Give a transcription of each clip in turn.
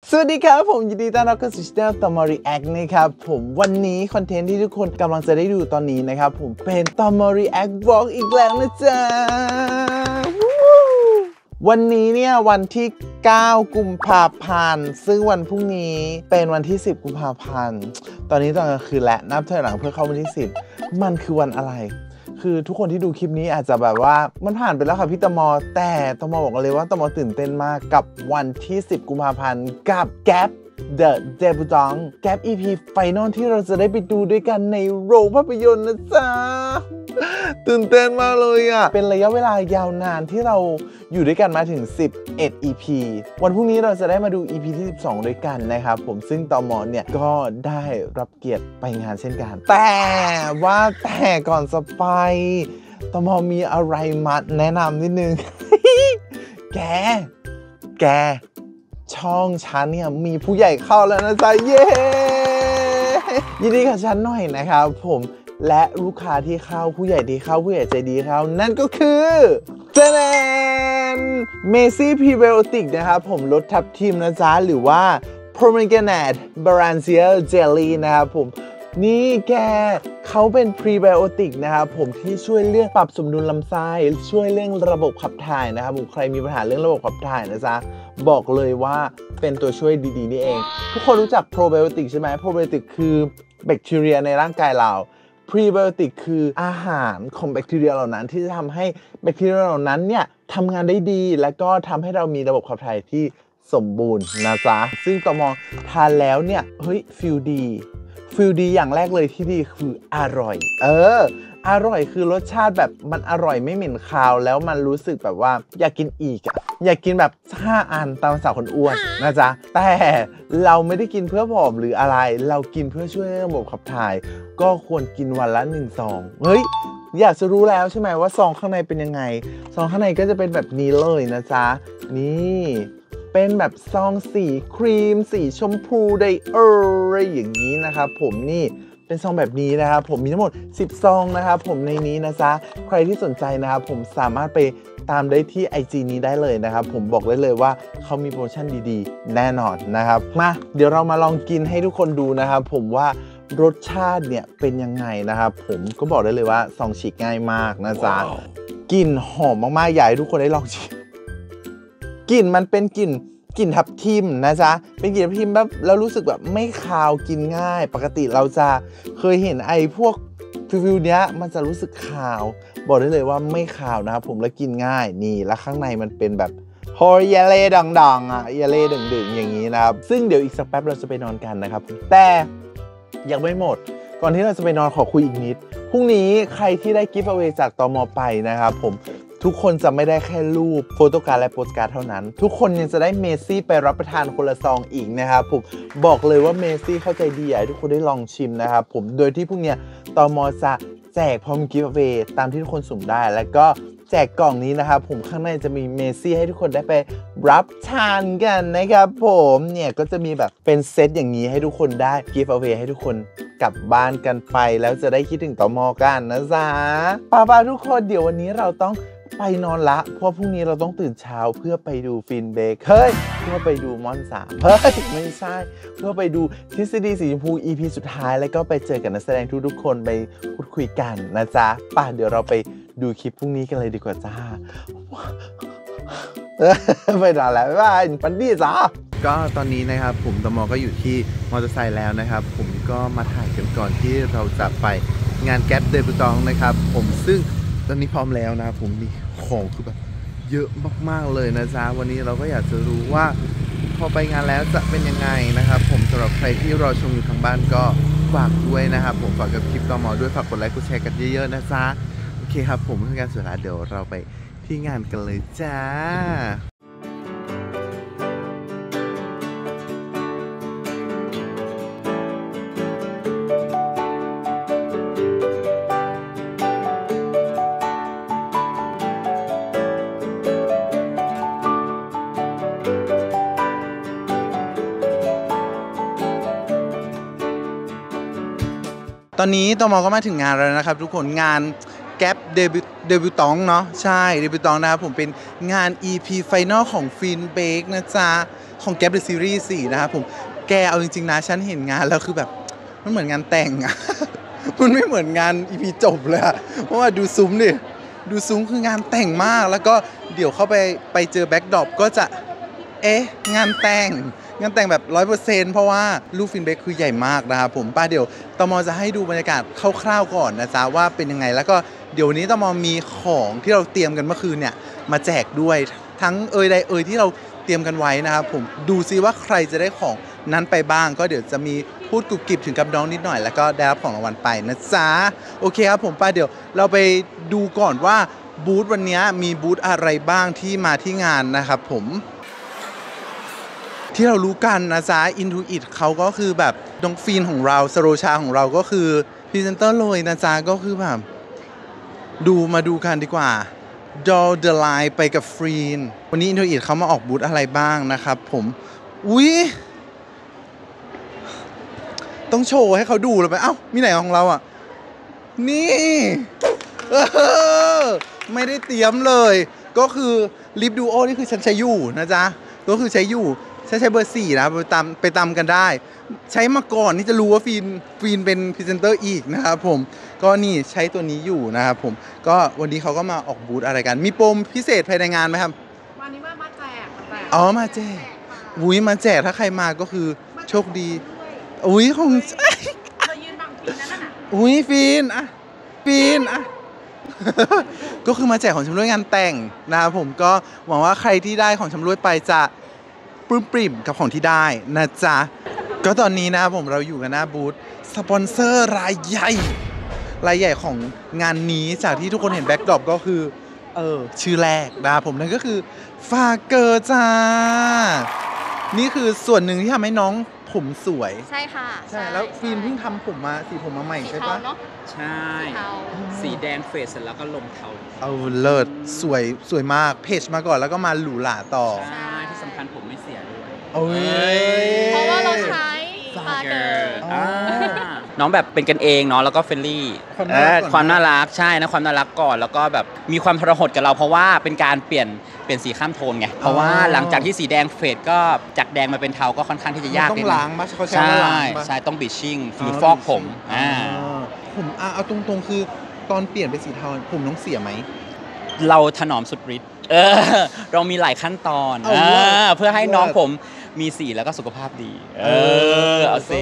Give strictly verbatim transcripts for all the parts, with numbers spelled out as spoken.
สวัสดีครับผมยินดีต้อนรับเข้าสู่ช่องตอมอรีแอคนะครับผมวันนี้คอนเทนต์ที่ทุกคนกำลังจะได้ดูตอนนี้นะครับผมเป็นตอมอรีแอควอล์กอีกแล้วนะจ๊ะวันนี้เนี่ยวันที่เก้ากุมภาพันธ์ซึ่งวันพรุ่งนี้เป็นวันที่สิบกุมภาพันธ์ตอนนี้ตอนกลางคืนและนับถอยหลังเพื่อเข้าวันที่สิบมันคือวันอะไรคือทุกคนที่ดูคลิปนี้อาจจะแบบว่ามันผ่านไปแล้วค่ะพี่ตมอแต่ตมอบอกเลยว่าตมอตื่นเต้นมากกับวันที่สิบกุมภาพันธ์กับ Gap The Debutante Gap อี พี Final ที่เราจะได้ไปดูด้วยกันในโรงภาพยนตร์นะจ๊ะตื่นเต้นมากเลยอ่ะเป็นระยะเวลายาวนานที่เราอยู่ด้วยกันมาถึงสิบเอ็ด อี พี วันพรุ่งนี้เราจะได้มาดู อี พี ที่สิบสองด้วยกันนะครับผมซึ่งตมเนี่ยก็ได้รับเกียรติไปงานเช่นกันแต่ว่าแต่ก่อนจะไปตมมีอะไรมาแนะนำนิดนึง แกแกช่องฉันเนี่ยมีผู้ใหญ่เข้าแล้วนะจ๊ะเย้ยินดีกับฉันหน่อยนะครับผมและลูกค้าที่เข้าผู้ใหญ่ที่เข้าผู้ใหญ่ใจดีเข้านั่นก็คือเจเนนเมซี่พรีไบโอติกนะครับผมลดทับทิมนะจ๊ะหรือว่า Pomegranate Balancer Jelly นะครับผมนี่แกเขาเป็นพรีไบโอติกนะครับผมที่ช่วยเรื่องปรับสมดุลลำไส้ช่วยเรื่องระบบขับถ่ายนะครับผมใครมีปัญหาเรื่องระบบขับถ่ายนะจ๊ะบอกเลยว่าเป็นตัวช่วยดีๆนี่เองทุกคนรู้จักโปรไบโอติกใช่ไหมโปรไบโอติกคือแบคทีเรียในร่างกายเราพรีไบโอติกคืออาหารของแบคทีเรียเหล่านั้นที่จะทำให้แบคทีเรียเหล่านั้นเนี่ยทำงานได้ดีและก็ทำให้เรามีระบบขับถ่ายที่สมบูรณ์นะจ๊ะซึ่งตมทานแล้วเนี่ยเฮ้ยฟิลดีฟิลดีอย่างแรกเลยที่ดีคืออร่อยเอออร่อยคือรสชาติแบบมันอร่อยไม่เหม็นคาวแล้วมันรู้สึกแบบว่าอยากกินอีกอะอยากกินแบบห้าอันตามภาษาคนอ้วนนะจ๊ะแต่เราไม่ได้กินเพื่อผอมหรืออะไรเรากินเพื่อช่วยระบบขับถ่ายก็ควรกินวันละหนึ่งซองเฮ้ยอยากจะรู้แล้วใช่ไหมว่าซองข้างในเป็นยังไงซองข้างในก็จะเป็นแบบนี้เลยนะจ๊ะนี่เป็นแบบซองสีครีมสีชมพูไดเออร์อะไรอย่างนี้นะครับผมนี่เป็นซองแบบนี้นะครับผมมีทั้งหมดสิบซองนะครับผมในนี้นะจ๊ะใครที่สนใจนะครับผมสามารถไปตามได้ที่ ไอ จี นี้ได้เลยนะครับผมบอกได้เลยว่าเขามีโปรโมชั่นดีๆแน่นอนนะครับมาเดี๋ยวเรามาลองกินให้ทุกคนดูนะครับผมว่ารสชาติเนี่ยเป็นยังไงนะครับผมก็บอกได้เลยว่าซองฉีกง่ายมากนะจ๊ะ wow. กลิ่นหอมมากๆอยากให้ทุกคนได้ลองชิมกลิ่นมันเป็นกลิ่นกลิ่นทับทิมนะจ๊ะเป็นกลิ่นทับทิมแบบแล้วรู้สึกแบบไม่คาวกินง่ายปกติเราจะเคยเห็นไอ้พวกฟิวๆเนี้ยมันจะรู้สึกคาวบอกได้เลยว่าไม่คาวนะครับผมแล้วกินง่ายนี่แล้วข้างในมันเป็นแบบฮอร์เยเล่ดังๆอ่ะเยเล่ดึงๆอย่างนี้นะครับซึ่งเดี๋ยวอีกสักแป๊บเราจะไปนอนกันนะครับแต่ยังไม่หมดก่อนที่เราจะไปนอนขอคุยอีกนิดพรุ่งนี้ใครที่ได้กิฟต์เอาไว้จากตม.ไปนะครับผมทุกคนจะไม่ได้แค่รูปโฟโต้การ์ดและโปสการ์ดเท่านั้นทุกคนยังจะได้เมซี่ไปรับประทานคนละซองอีกนะครับผมบอกเลยว่าเมซี่เข้าใจดีอยากให้ทุกคนได้ลองชิมนะครับผมโดยที่พวกเนี้ยตม.จะแจกพร้อมกิฟต์เอาไว้ตามที่ทุกคนสุ่มได้แล้วก็แจกกล่องนี้นะครับผมข้างในจะมีเมซี่ให้ทุกคนได้ไปรับทานกันนะครับผมเนี่ยก็จะมีแบบเป็นเซตอย่างนี้ให้ทุกคนได้กิฟต์เอาไว้ให้ทุกคนกลับบ้านกันไปแล้วจะได้คิดถึงตม.กันนะจ๊ะป้าๆทุกคนเดี๋ยววันนี้เราต้องไปนอนละเพราะพรุ่งนี้เราต้องตื่นเช้าเพื่อไปดูฟินเบคเฮ้ยเพื่อไปดูมอนสามเฮ้ยไม่ใช่เพื่อไปดูทฤษฎีสีชมพู อี พี สุดท้ายแล้วก็ไปเจอกับนักแสดงทุกๆคนไปพูดคุยกันนะจ๊ะป่ะเดี๋ยวเราไปดูคลิปพรุ่งนี้กันเลยดีกว่าจ้าไปนอนแล้วบ๊ายบายปันดี้จ้าก็ตอนนี้นะครับผมตม.ก็อยู่ที่มอเตอร์ไซค์แล้วนะครับผมก็มาถ่ายกันก่อนที่เราจะไปงานแก๊ปเดบิวตองนะครับผมซึ่งตอนนี้พร้อมแล้วนะผมมีของคือแบบเยอะมากๆเลยนะจ๊ะวันนี้เราก็อยากจะรู้ว่าพอไปงานแล้วจะเป็นยังไงนะครับผมสำหรับใครที่รอชมอยู่ทางบ้านก็ฝากด้วยนะครับผมฝากกับคลิปตม.ด้วยฝากกดไลค์กดแชร์กันเยอะๆนะจ๊ะโอเคครับผมเพื่อการสุดท้ายเดี๋ยวเราไปที่งานกันเลยจ้าตอนนี้ตม.ก็มาถึงงานแล้วนะครับทุกคนงานแก๊ปเดบิวเดบิวตองเนาะใช่เดบิวตองนะครับผมเป็นงาน อี พี Final ของฟินเบคนะจ๊ะของแก๊ปเดอะซีรีส์สี่นะครับผมแกเอาจริงๆนะฉันเห็นงานแล้วคือแบบมันเหมือนงานแต่งอะ มันไม่เหมือนงานอีพีจบเลยอะเพราะว่าดูซุ้มดิดูซุ้มคืองานแต่งมากแล้วก็เดี๋ยวเข้าไปไปเจอแบ็คดรอปก็จะเอ๊ะงานแต่งงานแต่งแบบ ร้อยเปอร์เซ็นต์ เพราะว่าลูกฟินเบคคือใหญ่มากนะครับผมป้าเดี๋ยวตมจะให้ดูบรรยากาศคร่าวๆก่อนนะจ๊ะว่าเป็นยังไงแล้วก็เดี๋ยวนี้ตมมีของที่เราเตรียมกันเมื่อคืนเนี่ยมาแจกด้วยทั้งเอ่ยใดเอ่ยที่เราเตรียมกันไว้นะครับผมดูซิว่าใครจะได้ของนั้นไปบ้างก็เดี๋ยวจะมีพูดกรุบกริบถึงกับน้องนิดหน่อยแล้วก็ได้รับของรางวัลไปนะจ๊ะโอเคครับผมป้าเดี๋ยวเราไปดูก่อนว่าบูธวันนี้มีบูธอะไรบ้างที่มาที่งานนะครับผมที่เรารู้กันนะจ๊ะ Intuit เขาก็คือแบบน้องฟีนของเราสโรชาของเราก็คือพรีเซนเตอร์เลยนะจ๊ะก็คือแบบดูมาดูกันดีกว่า Draw the Line ไปกับฟีนวันนี้ Intuit เขามาออกบูธอะไรบ้างนะครับผมอุ๊ยต้องโชว์ให้เขาดูเลยไปเอ้ามีไหนของเราอ่ะนี่เออไม่ได้เตรียมเลยก็คือลิปดูโอนี่คือฉันใช้อยู่นะจ๊ะก็คือใช้อยู่ใช้ใช้เบอร์สี่นะไปตามไปตามกันได้ใช้มาก่อนที่จะรู้ว่าฟีนฟีนเป็นพรีเซนเตอร์อีกนะครับผมก็นี่ใช้ตัวนี้อยู่นะครับผมก็วันนี้เขาก็มาออกบูธอะไรกันมีโปรพิเศษภายในงานไหมครับวันนี้ว่ามาแจกมาแจกอ๋อมาแจกอุ้ยมาแจกถ้าใครมาก็คือโชคดีอุ้ยของเรายืนบังฟีนนั่นน่ะอุ้ยฟีนอะฟีนอะก็คือมาแจกของชำร่วยงานแต่งนะครับผมก็หวังว่าใครที่ได้ของชำร่วยไปจะปลื้มปริ่มกับของที่ได้นะจ๊ะก็ตอนนี้นะครับผมเราอยู่กันหน้าบูธสปอนเซอร์รายใหญ่รายใหญ่ของงานนี้จากที่ทุกคนเห็นแบ็คดรอปก็คือเออชื่อแรกนะครับผมนั่นก็คือฟาเกอร์จ้านี่คือส่วนหนึ่งที่ทำให้น้องผมสวยใช่ค่ะใช่แล้วฟิล์มเพิ่งทำผมมาสีผมมาใหม่ใช่ปะใช่สีแดงเฟสเสร็จแล้วก็ลงเทาเอาเลิศสวยสวยมากเพจมาก่อนแล้วก็มาหรูหราต่อใช่ที่สำคัญผมไม่เสียด้วยโอ้ยเพราะว่าเราใช้ฟาเกอร์น้องแบบเป็นกันเองเนาะแล้วก็เฟรนลี่ความน่ารักใช่นะความน่ารักก่อนแล้วก็แบบมีความทรหดกับเราเพราะว่าเป็นการเปลี่ยนเปลี่ยนสีข้ามโทนไงเพราะว่าหลังจากที่สีแดงเฟดก็จากแดงมาเป็นเทาก็ค่อนข้างที่จะยากต้องล้างมั้ยเขาใช้ล้างใช่ต้องบีชชิ่งหรือฟอกผมอ่าผมเอาตรงๆคือตอนเปลี่ยนเป็นสีเทาผมต้องเสียไหมเราถนอมสุดฤทธิ์เออเรามีหลายขั้นตอนเพื่อให้น้องผมมีสีแล้วก็สุขภาพดีเออเอาสิ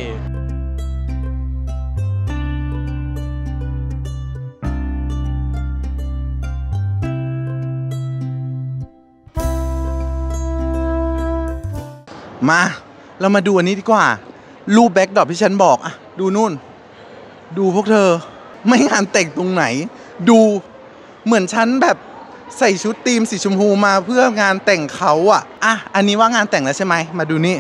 มาเรามาดูอันนี้ดีกว่ารูปแบ็คดรอปที่ฉันบอกอะดูนู่นดูพวกเธอไม่งานแต่งตรงไหนดูเหมือนฉันแบบใส่ชุดธีมสีชมพูมาเพื่องานแต่งเขาอะอ่ะอันนี้ว่างานแต่งแล้วใช่ไหมมาดูนี่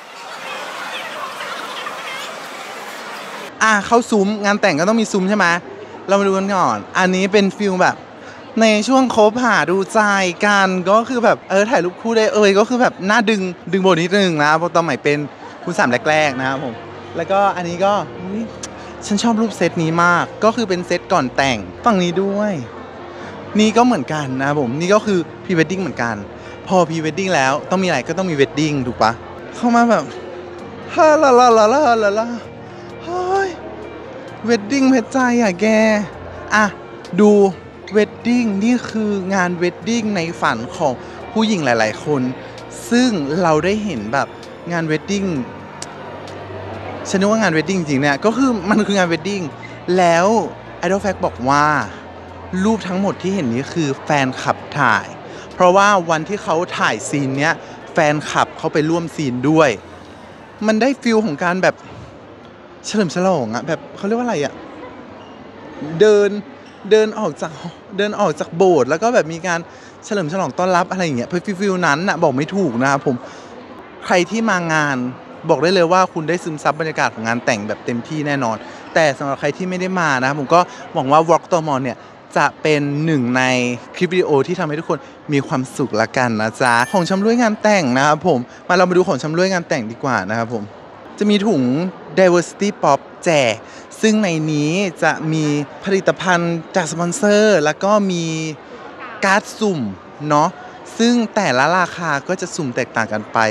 อ่ะเข้าซุ้มงานแต่งก็ต้องมีซุ้มใช่ไหมเรามาดูกันก่อนอันนี้เป็นฟิลแบบในช่วงคบหาดูใจกันก็คือแบบเออถ่ายรูปคู่ได้เอ่ยก็คือแบบน่าดึงดึงบทนิดนึงนะเพราะตอนใหม่เป็นคุณสามแรกๆนะครับผมแล้วก็อันนี้ก็ฉันชอบรูปเซตนี้มากก็คือเป็นเซตก่อนแต่งฝั่งนี้ด้วยนี่ก็เหมือนกันนะครับผมนี่ก็คือพรีเวดดิ้งเหมือนกันพอพรีเวดดิ้งแล้วต้องมีอะไรก็ต้องมีเวดดิ้งถูกปะเข้ามาแบบฮ่าลาลาลาลาลาลาเฮ้ยเวดดิ้งเพชรใจอ่ะแกอ่ะดูเวดดิ้งนี่คืองานเวดดิ้งในฝันของผู้หญิงหลายๆคนซึ่งเราได้เห็นแบบงานเวดดิ้งฉันนึกว่างานเวดดิ้งจริงเนี่ยก็คือมันคืองานเวดดิ้งแล้ว Idol Fact บอกว่ารูปทั้งหมดที่เห็นนี้คือแฟนคลับถ่ายเพราะว่าวันที่เขาถ่ายซีนเนี้ยแฟนคลับเขาไปร่วมซีนด้วยมันได้ฟิลของการแบบเฉลิมฉลองอะแบบเขาเรียกว่าอะไรอะเดินเดินออกจากเดินออกจากโบสถ์แล้วก็แบบมีการเฉลิมฉลองต้อนรับอะไรอย่างเงี้ยฟิลนั้นอะบอกไม่ถูกนะครับผมใครที่มางานบอกได้เลยว่าคุณได้ซึมซับบรรยากาศของงานแต่งแบบเต็มที่แน่นอนแต่สำหรับใครที่ไม่ได้มานะผมก็หวังว่า Vlog ตมเนี่ยจะเป็นหนึ่งในคลิปวิดีโอที่ทำให้ทุกคนมีความสุขละกันนะจ๊ะของชำร่วยงานแต่งนะครับผมมาเรามาดูของชำร่วยงานแต่งดีกว่านะครับผมจะมีถุง Diversity Pop แจกซึ่งในนี้จะมีผลิตภัณฑ์จากสปอนเซอร์แล้วก็มีการ์ดสุ่มเนาะซึ่งแต่ละราคาก็จะสุ่มแตกต่างกันไป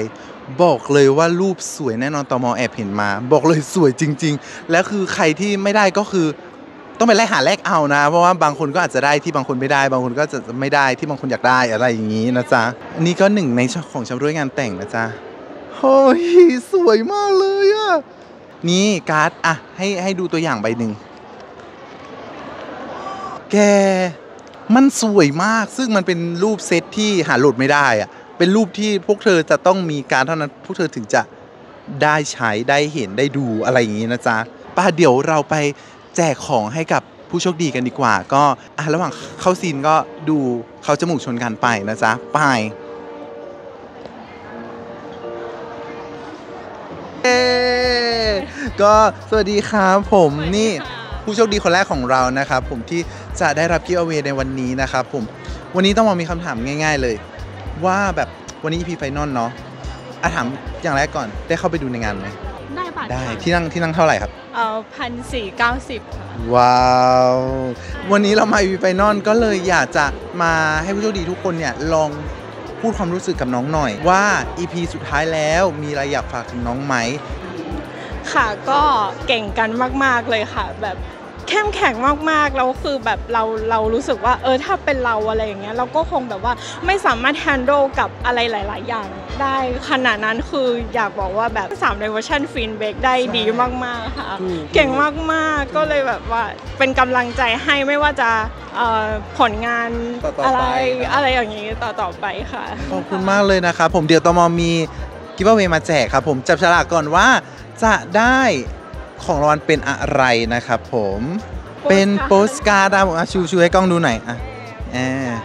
บอกเลยว่ารูปสวยแน่นอนตมแอบเห็นมา บอกเลยสวยจริงๆแล้วคือใครที่ไม่ได้ก็คือต้องไปแลกหาแลกเอานะเพราะว่าบางคนก็อาจจะได้ที่บางคนไม่ได้บางคนก็จะไม่ได้ที่บางคนอยากได้อะไรอย่างนี้นะจ๊ะอันนี้ก็หนึ่งในของชำร่วยงานแต่งนะจ๊ะเฮ้ยสวยมากเลยอะนี่การ์ดอะให้ให้ดูตัวอย่างใบหนึ่งแกมันสวยมากซึ่งมันเป็นรูปเซตที่หาโหลดไม่ได้อะเป็นรูปที่พวกเธอจะต้องมีการเท่านั้นพวกเธอถึงจะได้ใช้ได้เห็นได้ดูอะไรอย่างนี้นะจ๊ะป้าเดี๋ยวเราไปแจกของให้กับผู้โชคดีกันดีกว่าก็อ่ะระหว่างเข้าซีนก็ดูเขาจมูกชนกันไปนะจ๊ะไปเอ๊ก็สวัสดีครับผมนี่ผู้โชคดีคนแรกของเรานะครับผมที่จะได้รับกิฟต์เอาไว้ในวันนี้นะครับผมวันนี้ต้องมามีคำถามง่ายๆเลยว่าแบบวันนี้ อี พี Final เนาะอ่ะถามอย่างแรกก่อนได้เข้าไปดูในงานไหมได้บัตรได้ที่นั่งที่นั่งเท่าไหร่ครับเอ่อพันสี่เก้าสิบค่ะว้าววันนี้เรามา อี พี Final ก็เลยอยากจะมาให้ผู้โชคดีทุกคนเนี่ยลองพูดความรู้สึกกับน้องหน่อยว่า อี พี สุดท้ายแล้วมีอะไรอยากฝากถึงน้องไหมค่ะก็เก่งกันมากๆเลยค่ะแบบเข้มแข็งมากๆแล้วคือแบบเราเรารู้สึกว่าเออถ้าเป็นเราอะไรอย่างเงี้ยเราก็คงแบบว่าไม่สามารถแฮนด์ลกับอะไรหลายๆอย่างได้ขนาดนั้นคืออยากบอกว่าแบบสามในเวอร์ชันฟินเบกได้ดีมากๆค่ะเก่งมากๆก็เลยแบบว่าเป็นกำลังใจให้ไม่ว่าจะผลงานอะไรอะไรอย่างนี้ต่อๆไปค่ะขอบคุณมากเลยนะครับผมเดี๋ยวตมมีกิฟต์เอาไว้มาแจกครับผมจับฉลากก่อนว่าจะได้ของรางวัลเป็นอะไรนะครับผมเป็นโปสการ์ดอ่ะชูชูให้กล้องดูหน่อยอ่ะแอบ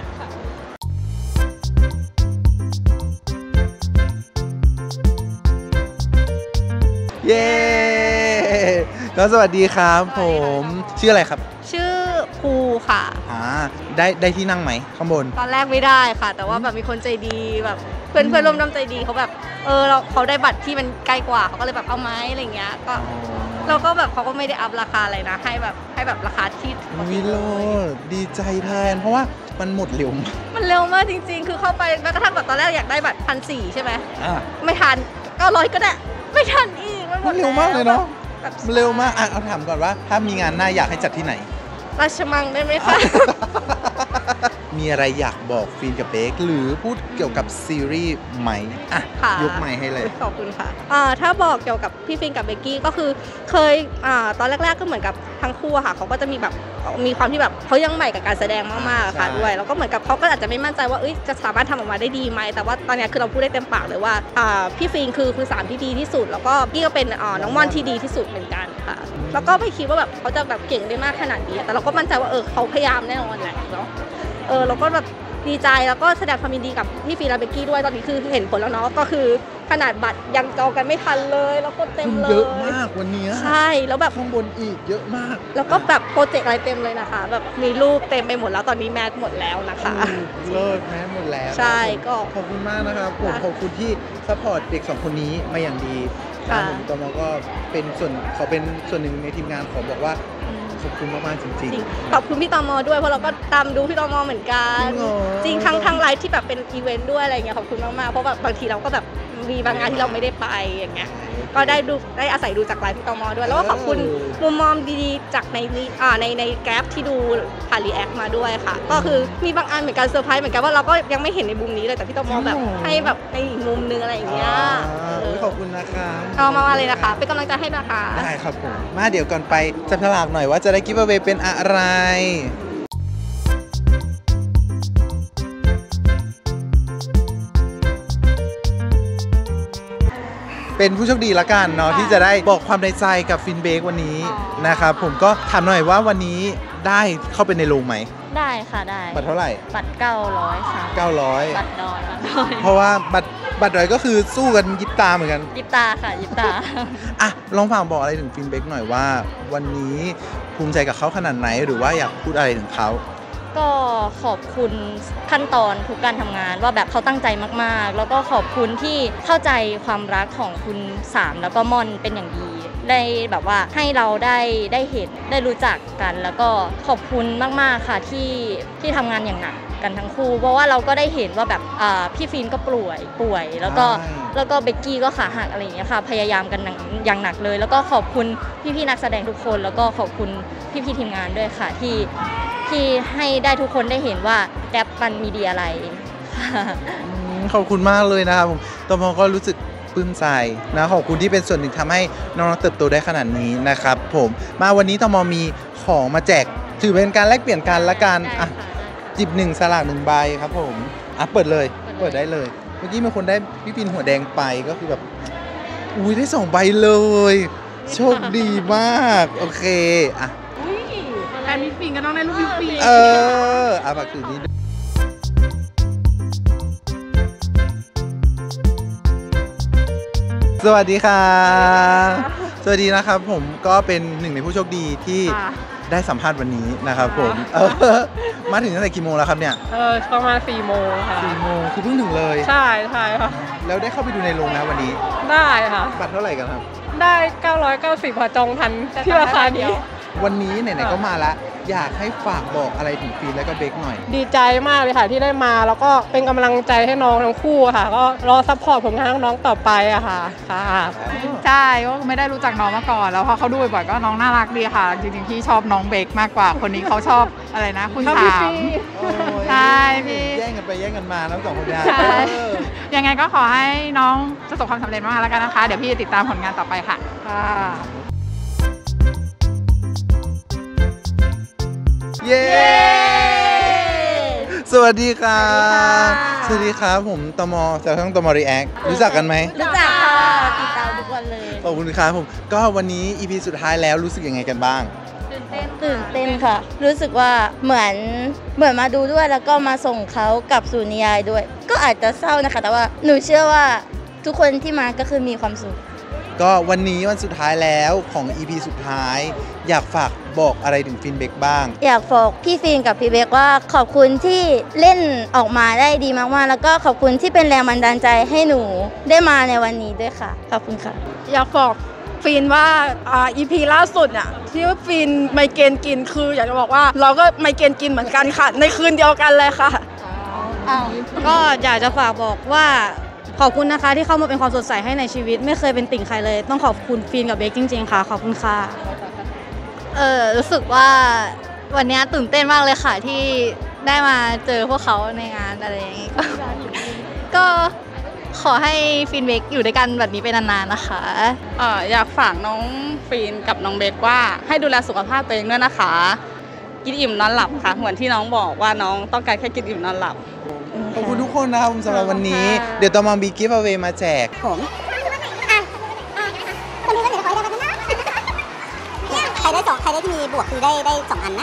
เย้ก็สวัสดีครับผมชื่ออะไรครับชื่อภูค่ะอ่าได้ได้ที่นั่งไหมข้างบนตอนแรกไม่ได้ค่ะแต่ว่าแบบมีคนใจดีแบบเพื่อนเพื่อนร่วมน้ำใจดีเขาแบบเออเราเขาได้บัตรที่มันใกล้กว่าเขาก็เลยแบบเอาไหมอะไรเงี้ยก็เราก็แบบเขาก็ไม่ได้อัพราคาอะไรนะให้แบบให้แบบราคาที่วิโรดีใจแทนเพราะว่ามันหมดเร็วมันเร็วมากจริงๆคือเข้าไปแม้กระทั่งแบบตอนแรกอยากได้บัตรพันสี่ใช่ไหมไม่ทันเก้าร้อยก็ได้ไม่ทันอีกมันหมดเร็วมากเลยเนาะมันเร็วมากอ่ะเอาถามก่อนว่าถ้ามีงานหน้าอยากให้จัดที่ไหนราชมังได้ไหมคะมีอะไรอยากบอกฟินกับเบคหรือพูดเกี่ยวกับซีรีส์ไหมอ่ะยกไมค์ให้เลยขอบคุณค่ะอ่าถ้าบอกเกี่ยวกับพี่ฟินกับเบกกี้ก็คือเคยอ่าตอนแรกๆก็เหมือนกับทั้งคู่ค่ะเขาก็จะมีแบบมีความที่แบบเขายังใหม่กับการแสดงมากๆค่ะด้วยแล้วก็เหมือนกับเขาก็อาจจะไม่มั่นใจว่าเอ้ยจะสามารถทำออกมาได้ดีไหมแต่ว่าตอนนี้คือเราพูดได้เต็มปากเลยว่าอ่าพี่ฟินคือคือสามที่ดีที่สุดแล้วก็กี้ก็เป็นอ่าน้องม่อนที่ดีที่สุดเหมือนกันค่ะแล้วก็ไม่คิดว่าแบบเขาจะแบบเก่งได้มากขนาดนี้แต่เราก็มั่นใจว่าเออเขาพยายามแน่นอนแหละเนาะเออเราก็แบบดีใจแล้วก็แสดงความยินดีกับพี่ฟีและเบกกี้ด้วยตอนนี้คือเห็นผลแล้วเนาะก็คือขนาดบัตรยังจองกันไม่ทันเลยแล้วก็เต็มเลยเยอะมากวันนี้ใช่แล้วแบบข้างบนอีกเยอะมากแล้วก็แบบโปรเจกต์อะไรเต็มเลยนะคะแบบมีรูปเต็มไปหมดแล้วตอนนี้แมสหมดแล้วนะคะเลิศแมสหมดแล้วใช่ก็ขอบคุณมากนะครับผมขอบคุณที่ซัพพอร์ตเด็กสองคนนี้มาอย่างดีผมตมก็เป็นส่วนเขาเป็นส่วนหนึ่งในทีมงานขอบอกว่าขอบคุณมากๆจริงๆขอบคุณพี่ตมด้วยเพราะเราก็ตามดูพี่ตมเหมือนกันจริงทั้งทั้งไลฟ์ที่แบบเป็นอีเวนต์ด้วยอะไรเงี้ยขอบคุณมากๆเพราะแบบบางทีเราก็แบบมีบางงานที่เราไม่ได้ไปอย่างเงี้ยก็ได้ดูได้อาศัยดูจากไลฟ์พี่ตมด้วยแล้วก็ขอบคุณมุมมองดีๆจากในอ่าในในแกร็บที่ดูผ่านรีแอคมาด้วยค่ะก็คือมีบางอันเหมือนกันเซอร์ไพรส์เหมือนกันว่าเราก็ยังไม่เห็นในมุมนี้เลยแต่พี่ตมแบบให้แบบในอีกมุมนึงอะไรอย่างเงี้ยขอบคุณนะคะเอามาเลยนะคะเป็นกำลังใจให้นะคะได้ครับผมมาเดี๋ยวก่อนไปจับฉลากหน่อยว่าจะได้กิฟต์เอาไว้เป็นอะไรเป็นผู้โชคดีละกันเนาะที่จะได้บอกความในใจกับฟินเบควันนี้นะครับผมก็ถามหน่อยว่าวันนี้ได้เข้าไปในโรงไหมได้ค่ะได้บัตรเท่าไหร่บัตรเก้าร้อยค่ะเก้าร้อยบัตรดอยเพราะว่าบัตรบัตรดอยก็คือสู้กันยิบตาเหมือนกันยิบตาค่ะยิบตาอ่ะลองฝากบอกอะไรถึงฟินเบคหน่อยว่าวันนี้ภูมิใจกับเขาขนาดไหนหรือว่าอยากพูดอะไรถึงเขาก็ขอบคุณขั้นตอนทุกการทำงานว่าแบบเขาตั้งใจมากๆแล้วก็ขอบคุณที่เข้าใจความรักของคุณสามแล้วก็ม่อนเป็นอย่างดีได้แบบว่าให้เราได้ได้เห็นได้รู้จักกันแล้วก็ขอบคุณมากๆค่ะที่ที่ทำงานอย่างหนักกันทั้งคู่เพราะว่าเราก็ได้เห็นว่าแบบพี่ฟินก็ป่วยป่วยแล้วก็แล้วก็เบกกี้ก็ขาหักอะไรอย่างเงี้ยค่ะพยายามกันอย่างหนักเลยแล้วก็ขอบคุณพี่ๆนักแสดงทุกคนแล้วก็ขอบคุณพี่ๆทีมงานด้วยค่ะที่ที่ให้ได้ทุกคนได้เห็นว่าแดปมันมีดีอะไรขอบคุณมากเลยนะครับผมตมก็รู้สึกปลื้มใจนะขอบคุณที่เป็นส่วนหนึ่งทำให้น้องๆเติบโตได้ขนาดนี้นะครับผมมาวันนี้ตมมีของมาแจกถือเป็นการแลกเปลี่ยนกันละกันอ่ะจิบหนึ่งสลากหนึ่งใบครับผมอ่ะเปิดเลยเปิดได้เลยเมื่อกี้มีคนได้พี่ปินหัวแดงไปก็คือแบบอุ้ยได้สองใบเลยโชคดีมากโอเคอ่ะแฟนพี่ปินก็ต้องได้รูปพี่ปินเอออ่ะฝากถือนี้สวัสดีค่ะสวัสดีนะครับผมก็เป็นหนึ่งในผู้โชคดีที่ได้สัมภาษณ์วันนี้นะครับผมมาถึงตั้งแต่กี่โมงแล้วครับเนี่ยเออประมาณสี่โมงค่ะสี่โมงคือเพิ่งถึงเลยใช่ใช่ค่ะแล้วได้เข้าไปดูในโรงนะวันนี้ได้ค่ะบัตรเท่าไหร่กันครับได้เก้าร้อยเก้าสิบค่ะจองทันที่ราคาเดียววันนี้ไหนๆก็มาละอยากให้ฝากบอกอะไรถึงฟีนและก็เบคหน่อยดีใจมากเลยค่ะที่ได้มาแล้วก็เป็นกำลังใจให้น้องทั้งคู่ค่ะก็รอซัพพอร์ตผลงานน้องต่อไปอะค่ะค่ะใช่ก็ไม่ได้รู้จักน้องมาก่อนแล้วพอเขาดูบ่อยๆก็น้องน่ารักดีค่ะจริงๆพี่ชอบน้องเบคมากกว่าคนนี้เขาชอบอะไรนะคุณสามใช่พี่แย่งกันไปแย่งกันมาแล้วสองคนนี้ยังไงก็ขอให้น้องประสบความสำเร็จมากแล้วกันนะคะเดี๋ยวพี่จะติดตามผลงานต่อไปค่ะค่ะเย้ สวัสดีครับสวัสดีครับผมตมจากช่องตมรีแอครู้จักกันไหมรู้จักค่ะติดตามทุกวันเลยขอบคุณครับผมก็วันนี้ อี พี สุดท้ายแล้วรู้สึกยังไงกันบ้างตื่นเต้นตื่นเต้นค่ะรู้สึกว่าเหมือนเหมือนมาดูด้วยแล้วก็มาส่งเขากลับสู่นิยายด้วยก็อาจจะเศร้านะคะแต่ว่าหนูเชื่อว่าทุกคนที่มาก็คือมีความสุขก็วันนี้วันสุดท้ายแล้วของ อี พี สุดท้ายอยากฝากบอกอะไรถึงฟินเบคบ้างอยากบอกพี่ฟินกับพี่เบคว่าขอบคุณที่เล่นออกมาได้ดีมากๆแล้วก็ขอบคุณที่เป็นแรงบันดาลใจให้หนูได้มาในวันนี้ด้วยค่ะขอบคุณค่ะอยากบอกฟินว่าอ่า อี พี ล่าสุดเนี่ยที่ฟินไมเกรนกินคืออยากจะบอกว่าเราก็ไมเกรนกินเหมือนกันค่ะในคืนเดียวกันเลยค่ะอ้าวก็อยากจะฝากบอกว่าขอบคุณนะคะที่เข้ามาเป็นความสดใสให้ในชีวิตไม่เคยเป็นติ่งใครเลยต้องขอบคุณฟินกับเบคจริงๆค่ะขอบคุณค่ะเออรู้สึกว่าวันนี้ตื่นเต้นมากเลยค่ะที่ได้มาเจอพวกเขาในงานอะไรอย่างงี้ก็ขอให้ฟินเบคอยู่ด้วยกันแบบนี้ไปนานๆนะคะเอ่ออยากฝากน้องฟินกับน้องเบคว่าให้ดูแลสุขภาพตัวเองด้วยนะคะกินอิ่มนอนหลับค่ะเหมือนที่น้องบอกว่าน้องต้องการแค่กินอิ่มนอนหลับขอบคุณทุกคนนะครับสำหรับวันนี้เดี๋ยวตอมมีกิฟต์เอาไว้มาแจกผมใครได้สองใครได้ที่มีบวกคือได้ได้สองอันนะ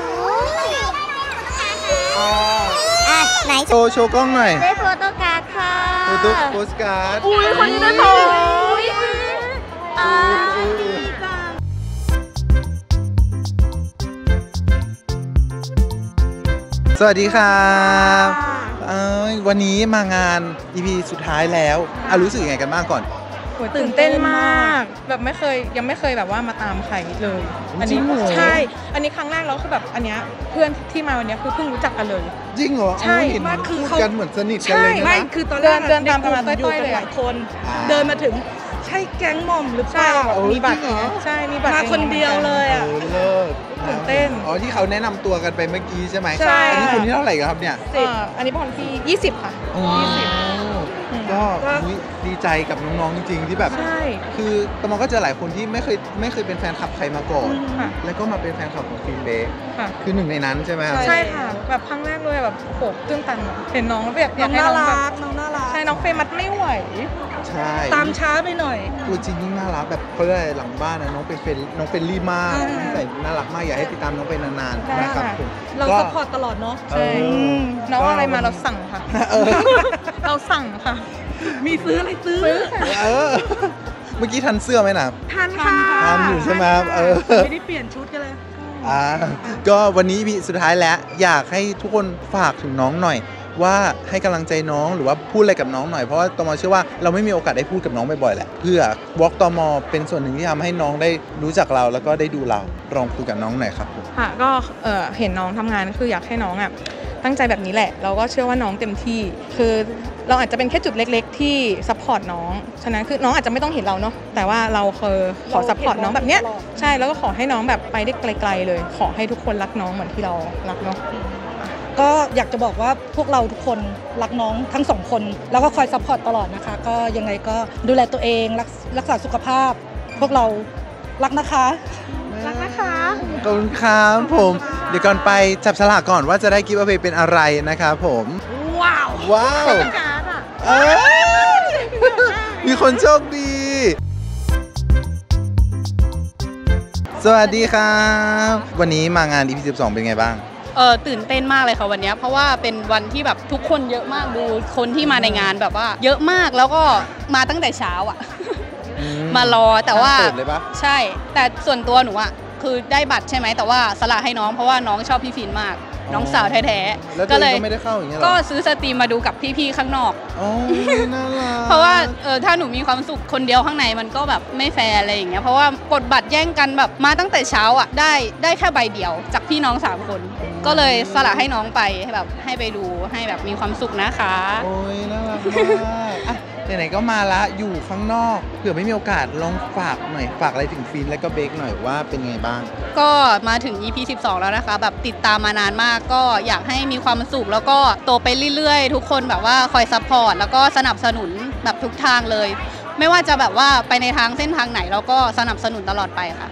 อ่ะไหนโชว์โชว์กล้องหน่อยได้โฟโต้การ์ดค่ะโฟโต้โพสการ์ดอุ้ยคนนี้ได้ทองอ่าดีจังสวัสดีครับวันนี้มางาน อี พี สุดท้ายแล้วอ่ะรู้สึกยังไงกันบ้างก่อนตื่นเต้นมากแบบไม่เคยยังไม่เคยแบบว่ามาตามใครเลยอันนี้ใช่อันนี้ครั้งแรกแล้วคือแบบอันเนี้ยเพื่อนที่มาวันนี้คือเพิ่งรู้จักกันเลยจริงเหรอใช่ว่าคือเขากันเหมือนสนิทกันเลยนะไม่คือตอนแรกเดินตามประมาณต้อยๆเลยหลายคนเดินมาถึงใช่แก๊งมอมหรือเปล่ามีบัตรใช่มีบัตรมาคนเดียวเลยอ่ะตื่นเต้นอ๋อที่เขาแนะนำตัวกันไปเมื่อกี้ใช่ไหมใช่อันนี้คนที่เท่าไหร่ครับเนี่ยสิบอันนี้คนที่ยี่สิบค่ะยี่สิบก็ดีใจกับน้องๆจริงๆที่แบบคือตมก็เจอหลายคนที่ไม่เคยไม่เคยเป็นแฟนคลับใครมาก่อนแล้วก็มาเป็นแฟนคลับของฟินเบคคือหนึ่งในนั้นใช่ไหมครับใช่ค่ะแบบครั้งแรกเลยแบบโหตื้นตันเห็นน้องแบบอยากให้น้องแบบน้องน่ารักใช่น้องเฟมัสไม่ไหวใช่ตามช้าไปหน่อยตัวจริงยิ่งน่ารักแบบเขาเรียกอะไรหลังบ้านนะน้องเป็นเฟรนน้องเป็นรีมากแต่น่ารักมากอยากให้ติดตามน้องไปนานๆนะครับผมเราซัพพอร์ตตลอดเนาะใช่น้องอะไรมาเราสั่งค่ะเราสั่งค่ะมีซื้ออะไรซื้อเออเมื่อกี้ทันเสื้อไหมนะทันค่ะทันอยู่ใช่ไหมเออไม่ได้เปลี่ยนชุดกันเลยอ่าก็วันนี้พี่สุดท้ายแล้วอยากให้ทุกคนฝากถึงน้องหน่อยว่าให้กำลังใจน้องหรือว่าพูดอะไรกับน้องหน่อยเพราะว่าตมเชื่อว่าเราไม่มีโอกาสได้พูดกับน้องบ่อยๆแหละเพื่อวอล์กตมเป็นส่วนหนึ่งที่ทำให้น้องได้รู้จักเราแล้วก็ได้ดูเราลองคุยกับน้องหน่อยครับค่ะก็เออเห็นน้องทำงานคืออยากให้น้องอ่ะตั้งใจแบบนี้แหละเราก็เชื่อว่าน้องเต็มที่คือเราอาจจะเป็นแค่จุดเล็กๆที่ซัพพอร์ตน้องฉะนั้นคือน้องอาจจะไม่ต้องเห็นเราเนาะแต่ว่าเราเคยขอซัพพอร์ตน้องแบบเนี้ยใช่แล้วก็ขอให้น้องแบบไปได้ไกลๆเลยขอให้ทุกคนรักน้องเหมือนที่เรารักเนาะก็อยากจะบอกว่าพวกเราทุกคนรักน้องทั้งสองคนแล้วก็คอยซัพพอร์ตตลอดนะคะก็ยังไงก็ดูแลตัวเองรักษาสุขภาพพวกเรารักนะคะรักนะคะขอบคุณครับผมเดี๋ยวก่อนไปจับฉลากก่อนว่าจะได้กิฟต์เอาไปเป็นอะไรนะครับผมว้าวว้าวเอ้ยมีคนโชคดีสวัสดีครับวันนี้มางาน อี พี สิบสองเป็นไงบ้างเออตื่นเต้นมากเลยค่ะวันนี้เพราะว่าเป็นวันที่แบบทุกคนเยอะมากดูคนที่มาในงานแบบว่าเยอะมากแล้วก็มาตั้งแต่เช้าอ่ะมารอแต่ว่าใช่แต่ส่วนตัวหนูอ่ะคือได้บัตรใช่ไหมแต่ว่าสละให้น้องเพราะว่าน้องชอบพี่ฟินมากน้องสาวแท้ๆก็เลยไม่ได้เข้าอย่างเงี้ยหรอก็ซื้อสตรีมมาดูกับพี่ๆข้างนอกอ๋อน่ารักเพราะว่าเออถ้าหนูมีความสุขคนเดียวข้างในมันก็แบบไม่แฟร์อะไรอย่างเงี้ยเพราะว่ากดบัตรแย่งกันแบบมาตั้งแต่เช้าอ่ะได้ได้แค่ใบเดียวจากพี่น้องสามคนก็เลยสละให้น้องไปให้แบบให้ไปดูให้แบบมีความสุขนะคะโอ้ยน่ารักมากอ่ะไหนๆก็มาละอยู่ข้างนอกเผื่อไม่มีโอกาสลองฝากหน่อยฝากอะไรถึงฟินและก็เบคหน่อยว่าเป็นไงบ้างก็มาถึง อี พี สิบสองแล้วนะคะแบบติดตามมานานมากก็อยากให้มีความสุขแล้วก็โตไปเรื่อยๆทุกคนแบบว่าคอยซัพพอร์ตแล้วก็สนับสนุนแบบทุกทางเลยไม่ว่าจะแบบว่าไปในทางเส้นทางไหนเราก็สนับสนุนตลอดไปค่ะ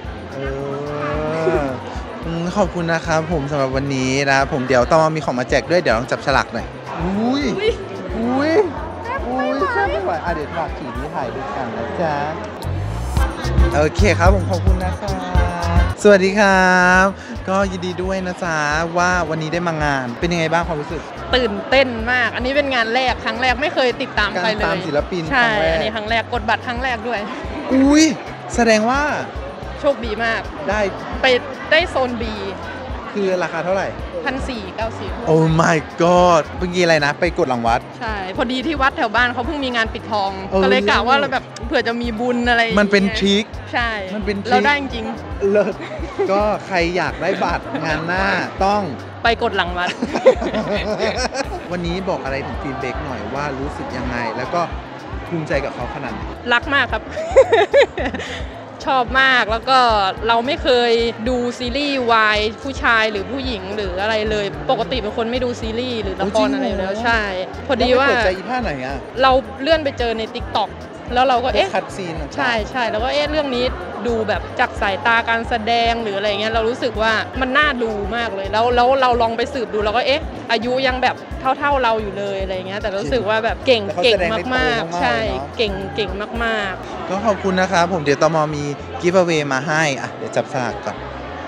ขอบคุณนะครับผมสำหรับวันนี้นะผมเดี๋ยวต้องมีของมาแจกด้วยเดี๋ยวลองจับฉลากหน่อยอุ้ยอุ้ยอุ้ยแค่ไม่ไหวอ่ะเดี๋ยวฝากถือที่ถ่ายด้วยกันนะจ๊ะโอเคครับผมขอบคุณนะครับสวัสดีครับก็ยินดีด้วยนะจ๊ะว่าวันนี้ได้มางานเป็นยังไงบ้างความรู้สึกตื่นเต้นมากอันนี้เป็นงานแรกครั้งแรกไม่เคยติดตามใครเลยการตามศิลปินใช่อันนี้ครั้งแรกกดบัตรครั้งแรกด้วยอุ้ยแสดงว่าโชคดีมากได้ไปได้โซน B คือราคาเท่าไหร่พันสี่เก้าสิบโอ้ my god เมื่อกี้อะไรนะไปกดหลังวัดใช่พอดีที่วัดแถวบ้านเขาเพิ่งมีงานปิดทองก็เลยกะว่าเราแบบเผื่อจะมีบุญอะไรมันเป็นทริคใช่มันเป็นเราได้จริงเลิศก็ใครอยากได้บัตรงานหน้าต้องไปกดหลังวัดวันนี้บอกอะไรถึงฟินเบคหน่อยว่ารู้สึกยังไงแล้วก็ภูมิใจกับเขาขนาดไหนรักมากครับชอบมากแล้วก็เราไม่เคยดูซีรีส์วายผู้ชายหรือผู้หญิงหรืออะไรเลยปกติเป็นคนไม่ดูซีรีส์หรือละครอะไรแล้วใช่พอดีว่าเปิดใจอีท่าไหนอ่ะเราเลื่อนไปเจอใน ติ๊กต็อก แล้วเราก็เอ๊ะคัดซีนใช่ใช่แล้วก็เอ๊ะเรื่องนี้ดูแบบจากสายตาการแสดงหรืออะไรเงี้ยเรารู้สึกว่ามันน่าดูมากเลยแล้วแล้วเราลองไปสืบดูเราก็เอ๊ะอายุยังแบบเท่าๆเราอยู่เลยอะไรเงี้ยแต่รู้สึกว่าแบบเก่งเก่งมากๆใช่เก่งเก่งมากๆก็ขอบคุณนะครับผมเดี๋ยวตมมีกิฟต์เอาเวย์มาให้อ่ะเดี๋ยวจับฉลากก่อน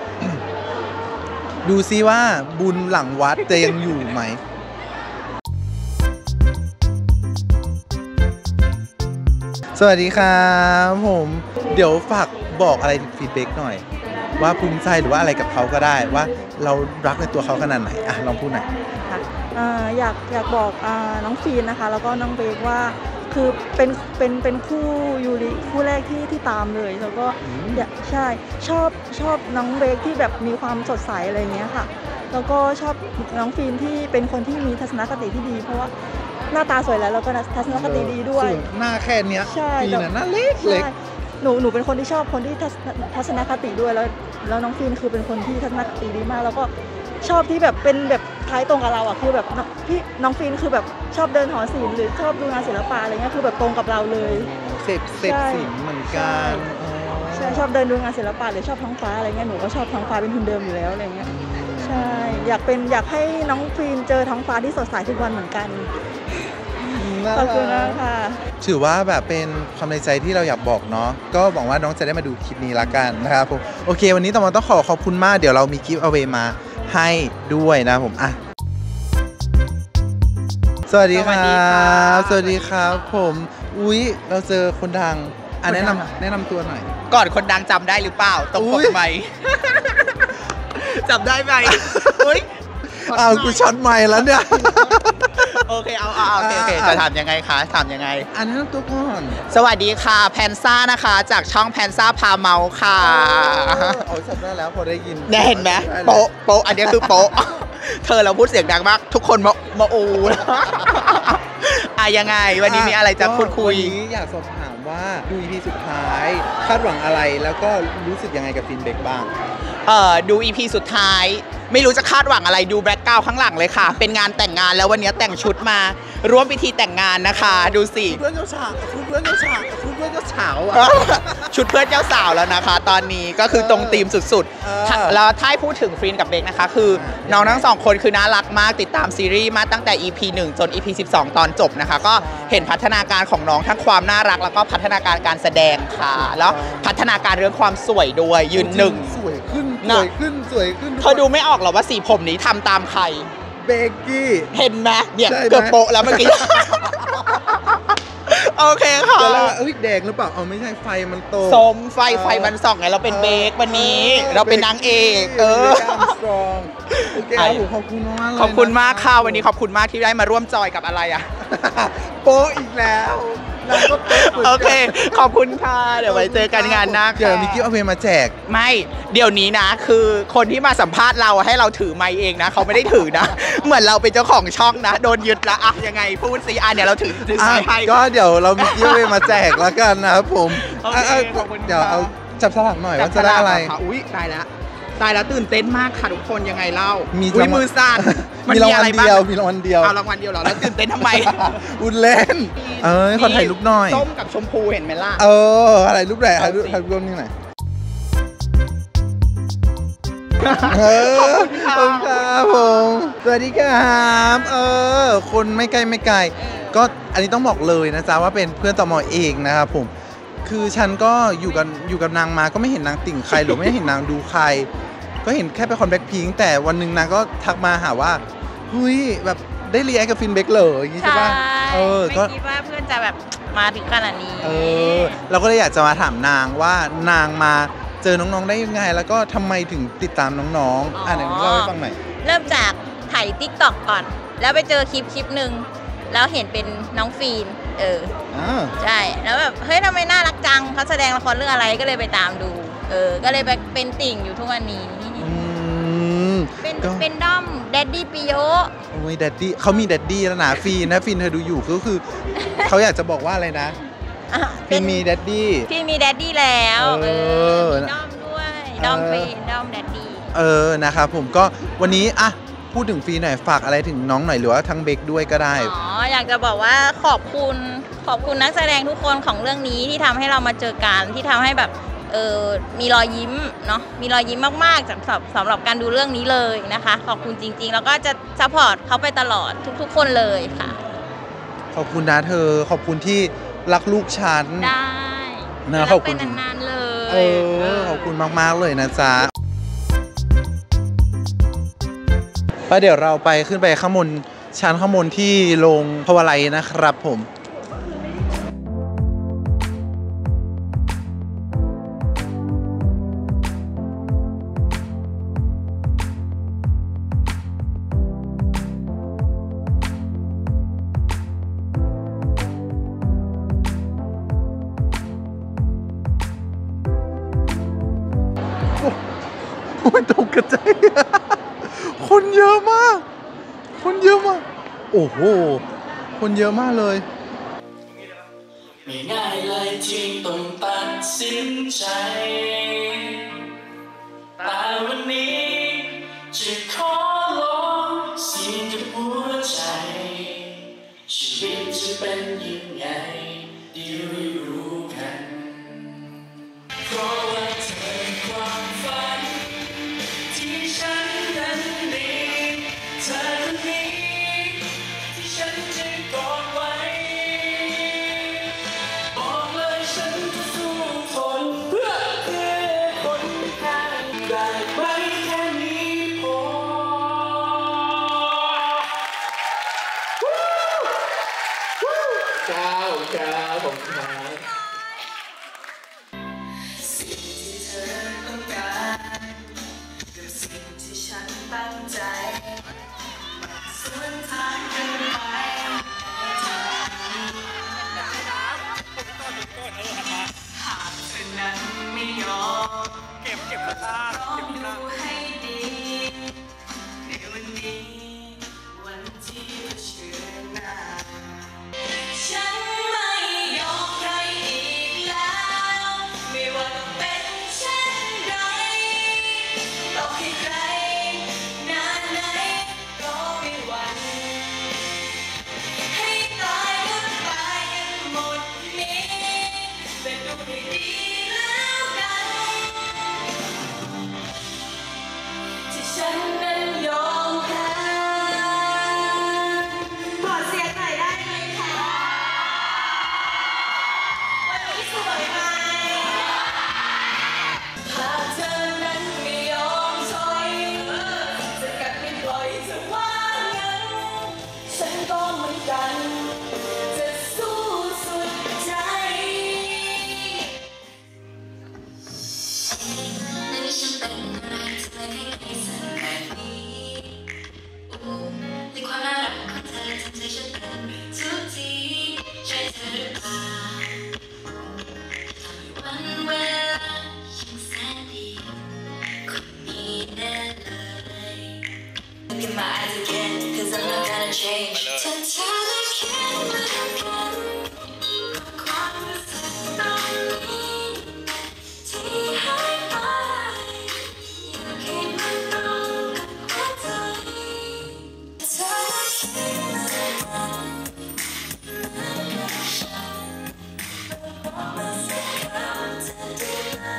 ดูซิว่าบุญหลังวัดจะยังอยู่ไหมสวัสดีครับผมเดี๋ยวฝากบอกอะไรฟีดแบ็กหน่อยว่าภูมิใจหรือว่าอะไรกับเขาก็ได้ว่าเรารักในตัวเขาขนาดไหนอ่ะลองพูดหน่อยค่ะอยากอยากบอกน้องฟีนนะคะแล้วก็น้องเบคว่าคือเป็นเป็นเป็นคู่ยูริคู่แรกที่ที่ตามเลยแล้วก็ใช่ชอบชอบน้องเบคที่แบบมีความสดใสอะไรเงี้ยค่ะแล้วก็ชอบน้องฟีนที่เป็นคนที่มีทัศนคติที่ดีเพราะว่าหน้าตาสวยแล้วแล้วก็ทัศนคติดีด้วยหน้าแค่เนี้ยฟีนหน้าเล็กเล็กหนูหนูเป็นคนที่ชอบคนที่ทัศนคติด้วยแล้วแล้วน้องฟีนคือเป็นคนที่ทัศนคติดีมากแล้วก็ชอบที่แบบเป็นแบบคล้ายตรงกับเราอ่ะคือแบบพี่น้องฟีนคือแบบชอบเดินหอศิลป์หรือชอบดูงานศิลปะอะไรเงี้ยคือแบบตรงกับเราเลยเสพเสพศิลป์เหมือนกันใช่ชอบเดินดูงานศิลปะหรือชอบท้องฟ้าอะไรเงี้ยหนูก็ชอบท้องฟ้าเป็นทุนเดิมอยู่แล้วอะไรเงี้ยใช่อยากเป็นอยากให้น้องฟีนเจอท้องฟ้าที่สดใสทุกวันเหมือนกันขอบคุณค่ะถือว่าแบบเป็นความในใจที่เราอยากบอกเนาะก็หวังว่าน้องจะได้มาดูคลิปนี้ละกันนะครับผมโอเควันนี้ตมต้องขอขอบคุณมากเดี๋ยวเรามีกิฟต์เอาเวย์มาให้ด้วยนะผมอ่ะสวัสดีครับสวัสดีครับผมอุ๊ยเราเจอคนดังอ่ะแนะนำแนะนำตัวหน่อยก่อนคนดังจำได้หรือเปล่าตรงปกไหมจำได้ไหมอุ๊ยอ้าวกูช็อตใหม่แล้วเนี่ยโอเคเอาเอาโอเคโอเคจะถามยังไงคะถามยังไงอันนั้นตัวก่อนสวัสดีค่ะแพนซ่านะคะจากช่องแพนซ่าพาเมาค่ะโอ้ยจำได้แล้วพอได้ยินเห็นไหมโป๊ะโป๊ะอันนี้คือโป๊ะเธอเราพูดเสียงดังมากทุกคนมามาอูอ่ะยังไงวันนี้มีอะไรจะพูดคุยวันนี้อยากสอบถามว่าดู อี พี สุดท้ายคาดหวังอะไรแล้วก็รู้สึกยังไงกับฟินเบกบ้างเอ่อดู อี พี สุดท้ายไม่รู้จะคาดหวังอะไรดูแบล็คกราวด์ข้างหลังเลยค่ะเป็นงานแต่งงานแล้ววันนี้แต่งชุดมาร่วมพิธีแต่งงานนะคะดูสิเพื่อนเจ้าสาวชุดเพื่อนเจ้าสาวชุดเพื่อนเจ้าสาวชุดเพื่อนเจ้าสาวแล้วนะคะตอนนี้ก็คือตรงธีมสุดๆแล้วถ้าพูดถึงฟรีนกับเบคนะคะคือน้องทั้งสองคนคือน่ารักมากติดตามซีรีส์มาตั้งแต่ อี พี หนึ่งจน อี พี สิบสอง ตอนจบนะคะก็เห็นพัฒนาการของน้องทั้งความน่ารักแล้วก็พัฒนาการการแสดงค่ะแล้วพัฒนาการเรื่องความสวยด้วยยืนหนึ่งสวยขึ้นสวยขึ้นสวยขึ้นเธอดูไม่ออกหรอว่าสีผมนี้ทำตามใครเบกกี้เห็นไหมเนี่ยเกือบโปะแล้วเมื่อกี้โอเคค่ะแล้วเอ้ยแดงหรือเปล่าเอาไม่ใช่ไฟมันโตส้มไฟไฟมันส่องไงเราเป็นเบกวันนี้เราเป็นนางเอกเออโอเคผมขอบคุณมากขอบคุณมากค่ะวันนี้ขอบคุณมากที่ได้มาร่วมจอยกับอะไรอ่ะโปะอีกแล้วโอเคขอบคุณค่ะเดี๋ยวไว้เจอกันงานหน้าเดี๋ยวมิกกี้เอาเพลงมาแจกไม่เดี๋ยวนี้นะคือคนที่มาสัมภาษณ์เราให้เราถือไมค์เองนะเขาไม่ได้ถือนะเหมือนเราเป็นเจ้าของช่องนะโดนยึดละอ่ะยังไงพูดสิอ่ะเดี๋ยวเราถือถือไมค์ให้ก็เดี๋ยวเรามิกกี้เอาเพลงมาแจกแล้วกันนะครับผมเดี๋ยวเอาจับสลักหน่อยว่าจะได้อะไรอุ้ยตายแล้วตายแล้วตื่นเต้นมากค่ะทุกคนยังไงเล่ามีมือสั่นมีรางวัลเดียวมีรางวัลเดียวเอารางวัลเดียวเหรอแล้วตื่นเต้นทำไมอุ่นเล่นเออขอถ่ายรูปหน่อยส้มกับชมพูเห็นไหมล่ะเอออะไรรูปไหนถ่ายรูปถ่ายรูปนี่หน่อยขอบคุณครับผมสวัสดีครับเออคนไม่ไกลไม่ไกลก็อันนี้ต้องบอกเลยนะจ๊ะว่าเป็นเพื่อนตมเองนะครับผมคือฉันก็อยู่กันอยู่กับนางมาก็ไม่เห็นนางติ่งใครหรือไม่เห็นนางดูใครก็เห็นแค่ไปคอนแบ็คพิงแต่วันหนึ่งนางก็ทักมาหาว่าเฮ้ยแบบได้รีแอคกับฟินเบกเลยอย่างงี้ใช่ป่ะเออก็ไม่คิดว่าเพื่อนจะแบบมาถึงขนาดนี้เออเราก็เลยอยากจะมาถามนางว่านางมาเจอน้องๆได้ยังไงแล้วก็ทำไมถึงติดตามน้องๆอ่ะไหนเล่าให้ฟังหน่อยเริ่มจากถ่ายติ๊กต็อกก่อนแล้วไปเจอคลิปคลิปหนึ่งแล้วเห็นเป็นน้องฟีนเออใช่แล้วแบบเฮ้ยทำไมน่ารักจังเขาแสดงละครเรื่องอะไรก็เลยไปตามดูเออก็เลยไปเป็นติ่งอยู่ทุกวันนี้เป็นเป็นด้อมแดดดี้ปิโยโอ้ยแดดดี้เขามีแดดดี้แล้วนะฟีนนะฟีนเธอดูอยู่ก็คือเขาอยากจะบอกว่าอะไรนะฟีนมีแดดดี้ฟีนมีแดดดี้แล้วเออมีด้อมด้วยด้อมฟีนด้อมแดดดี้เออนะครับผมก็วันนี้อะพูดถึงฟีนหน่อยฝากอะไรถึงน้องหน่อยหรือว่าทั้งเบคด้วยก็ได้อ๋ออยากจะบอกว่าขอบคุณขอบคุณนักแสดงทุกคนของเรื่องนี้ที่ทำให้เรามาเจอกันที่ทำให้แบบเออมีรอยยิ้มเนาะมีรอยยิ้มมากๆสำหรับสำหรับการดูเรื่องนี้เลยนะคะขอบคุณจริงๆแล้วก็จะซัพพอร์ตเขาไปตลอดทุกๆคนเลยค่ะขอบคุณนะเธอขอบคุณที่รักลูกฉันได้นะขอบคุณนานๆเลยเออขอบคุณมากๆเลยนะจ๊ะไปเดี๋ยวเราไปขึ้นไปข้างบนชั้นข้างบนที่โรงภวไลย์นะครับผมโอ้ยตกกระจายคนเยอะมากคนเยอะมากโอ้โหคนเยอะมากเลยไม่ง่ายเลยที่ต้องตัดสินใจแต่วันนี้จะขอลองเสี่ยงกับหัวใจชีวิตจะเป็นยังไงเดี๋ยวได้รู้กันเพราะว่าเธอความฝันที่ฉันนั้นมีเธอคนนี้ที่ฉันจะกอดไว้บอกเลยฉันจะสู้ทนเพื่อเพื่อคนข้างได้ไหมแค่นี้พอเจ้าเจ้าผมครับสิ่งที่เธอต้องการกับสิ่งที่ฉันตั้งใจสวนทางกันไปหากเธอนั้นไม่ยอมเก็บเก็บตาลองดูให้ดีในวันนี้วันที่เผชิญหน้าฉันไม่ยอมใครอีกแล้วไม่ว่าต้องเป็นเช่นไรต่อให้ใครนานไหนก็ไม่หวั่นให้ตายก็ตายกันหมดนี้แต่ดูให้ดีแล้วกันที่ฉันนั้นยอมแพ้ขอเสียงหน่อยได้ไหมคะวันนี้สวยไหมหากเธอนั้นไม่ยอมถอยจะกัดไม่ปล่อยจะว่างงั้นฉันก็เหมือนกันจะสู้สุดใจไม่ฉันเป็นอะไรทำไมถึงให้สันแบบนี้ในความน่ารักของเธอทำใจฉันเป็นทุกทีใช่เธอหรือเปล่าทำให้วันเวลายังแสนดีคนนี้แน่เลย Look in my eyes again cause I'm not gonna change เธอเธอได้คิดเหมือนกันกับความรู้สึกตอนนี้ที่หายไปอยากให้มันตรงกับหัวใจเธอได้คิดเหมือนกันเหมือนกับฉันบอกมาสักคำจะได้ไหม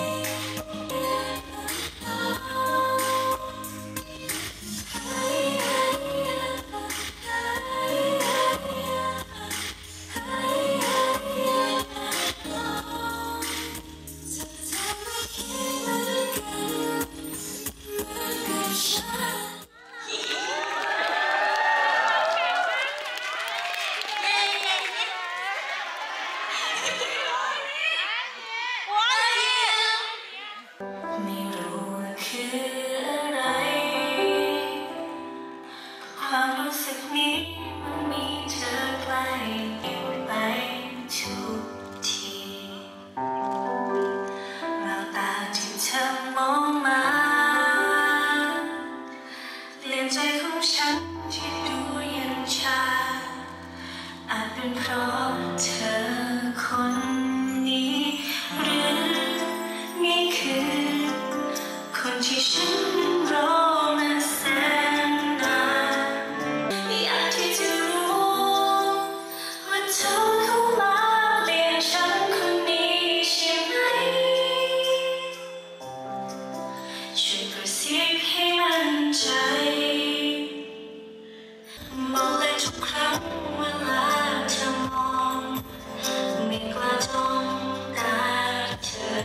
ไม่รู้ว่าคืออะไรความรู้สึกนี้มันมีเธอใกล้อยู่ไปทุกทีแววตาที่เธอมองมาเปลี่ยนใจของฉันที่ดูเย็นชาอาจเป็นเพราะเธอคนนี้หรือนี่คือคนที่ฉันรอมาแสนนานอยากที่จะรู้ว่าเธอเข้ามาเปลี่ยนฉันคนนี้ใช่ไหมช่วยกระซิบให้มั่นใจมองเลยทุกครั้งเวลาเธอมองไม่กล้าจ้องตาเธอ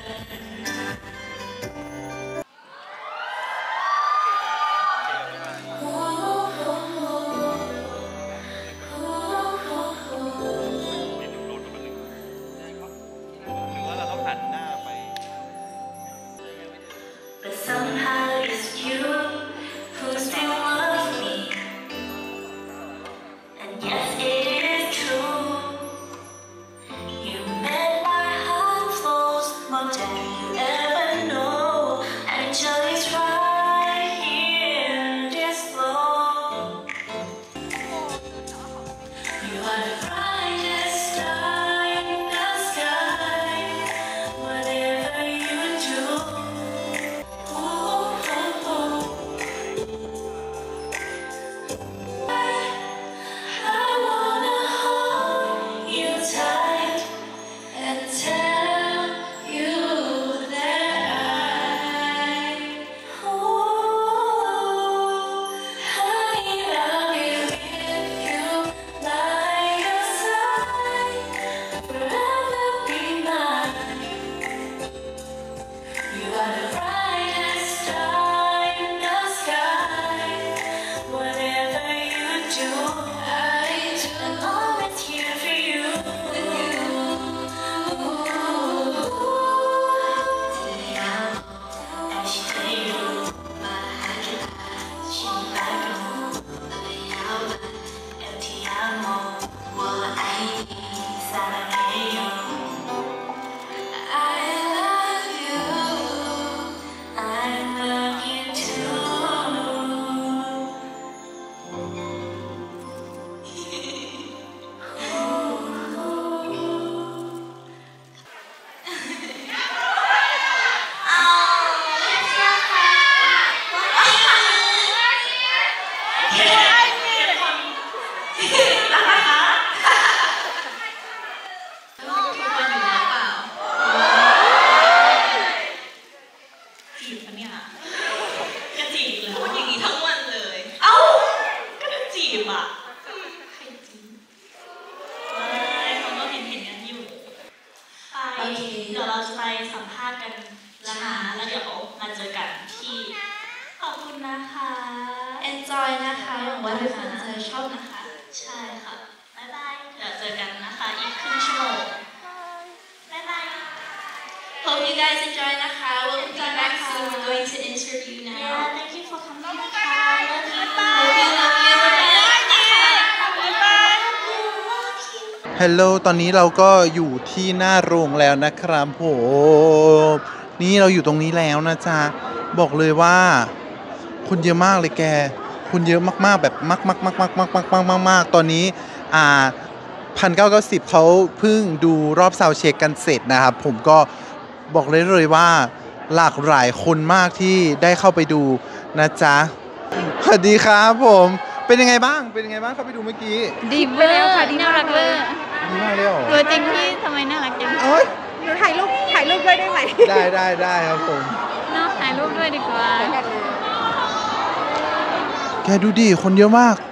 But somehow it's you who still love me And yes it is true You made my heart flows more than you ever know Angel is right here in this flow You are the brightest star in the sky Whatever you do I wanna hold you tight and tell you สัมภาษณ์กันนะคะแล้วเดี๋ยวมาเจอกันที่ขอบคุณนะคะ enjoy นะคะหวังว่าทุกคนจะชอบนะคะใช่ค่ะบ๊ายบายเดี๋ยวเจอกันนะคะอีกครึ่งชั่วโมงบ๊ายบาย Hope you guys enjoy นะคะ We'll be back soon. We're going to interview now. Yeah, thank you for coming. Bye. Love you. Love you. Love you. Bye. Bye. ฮัลโหลตอนนี้เราก็อยู่ที่หน้าโรงแล้วนะครับผมนี่เราอยู่ตรงนี้แล้วนะจ๊ะบอกเลยว่าคนเยอะมากเลยแกคนเยอะมากๆแบบมากมากมากมากมากมากมากมากมากตอนนี้อ่าพันเก้าเก้าสิบเขาเพิ่งดูรอบซาวด์เช็คกันเสร็จนะครับผมก็บอกเลยเลยว่าหลากหลายคนมากที่ได้เข้าไปดูนะจ๊ะสวัสดีครับผมเป็นยังไงบ้างเป็นยังไงบ้างเข้าไปดูเมื่อกี้ดีเวอร์ค่ะน่ารักเวอร์ดีมากเลยเหรอตัวจริงพี่ทำไมน่ารักจังเอ้ยหนูถ่ายรูปถ่ายรูปด้วยได้ไหมได้ได้ได้ครับผมน่าถ่ายรูปด้วยดีกว่าแกดูดิคนเยอะมาก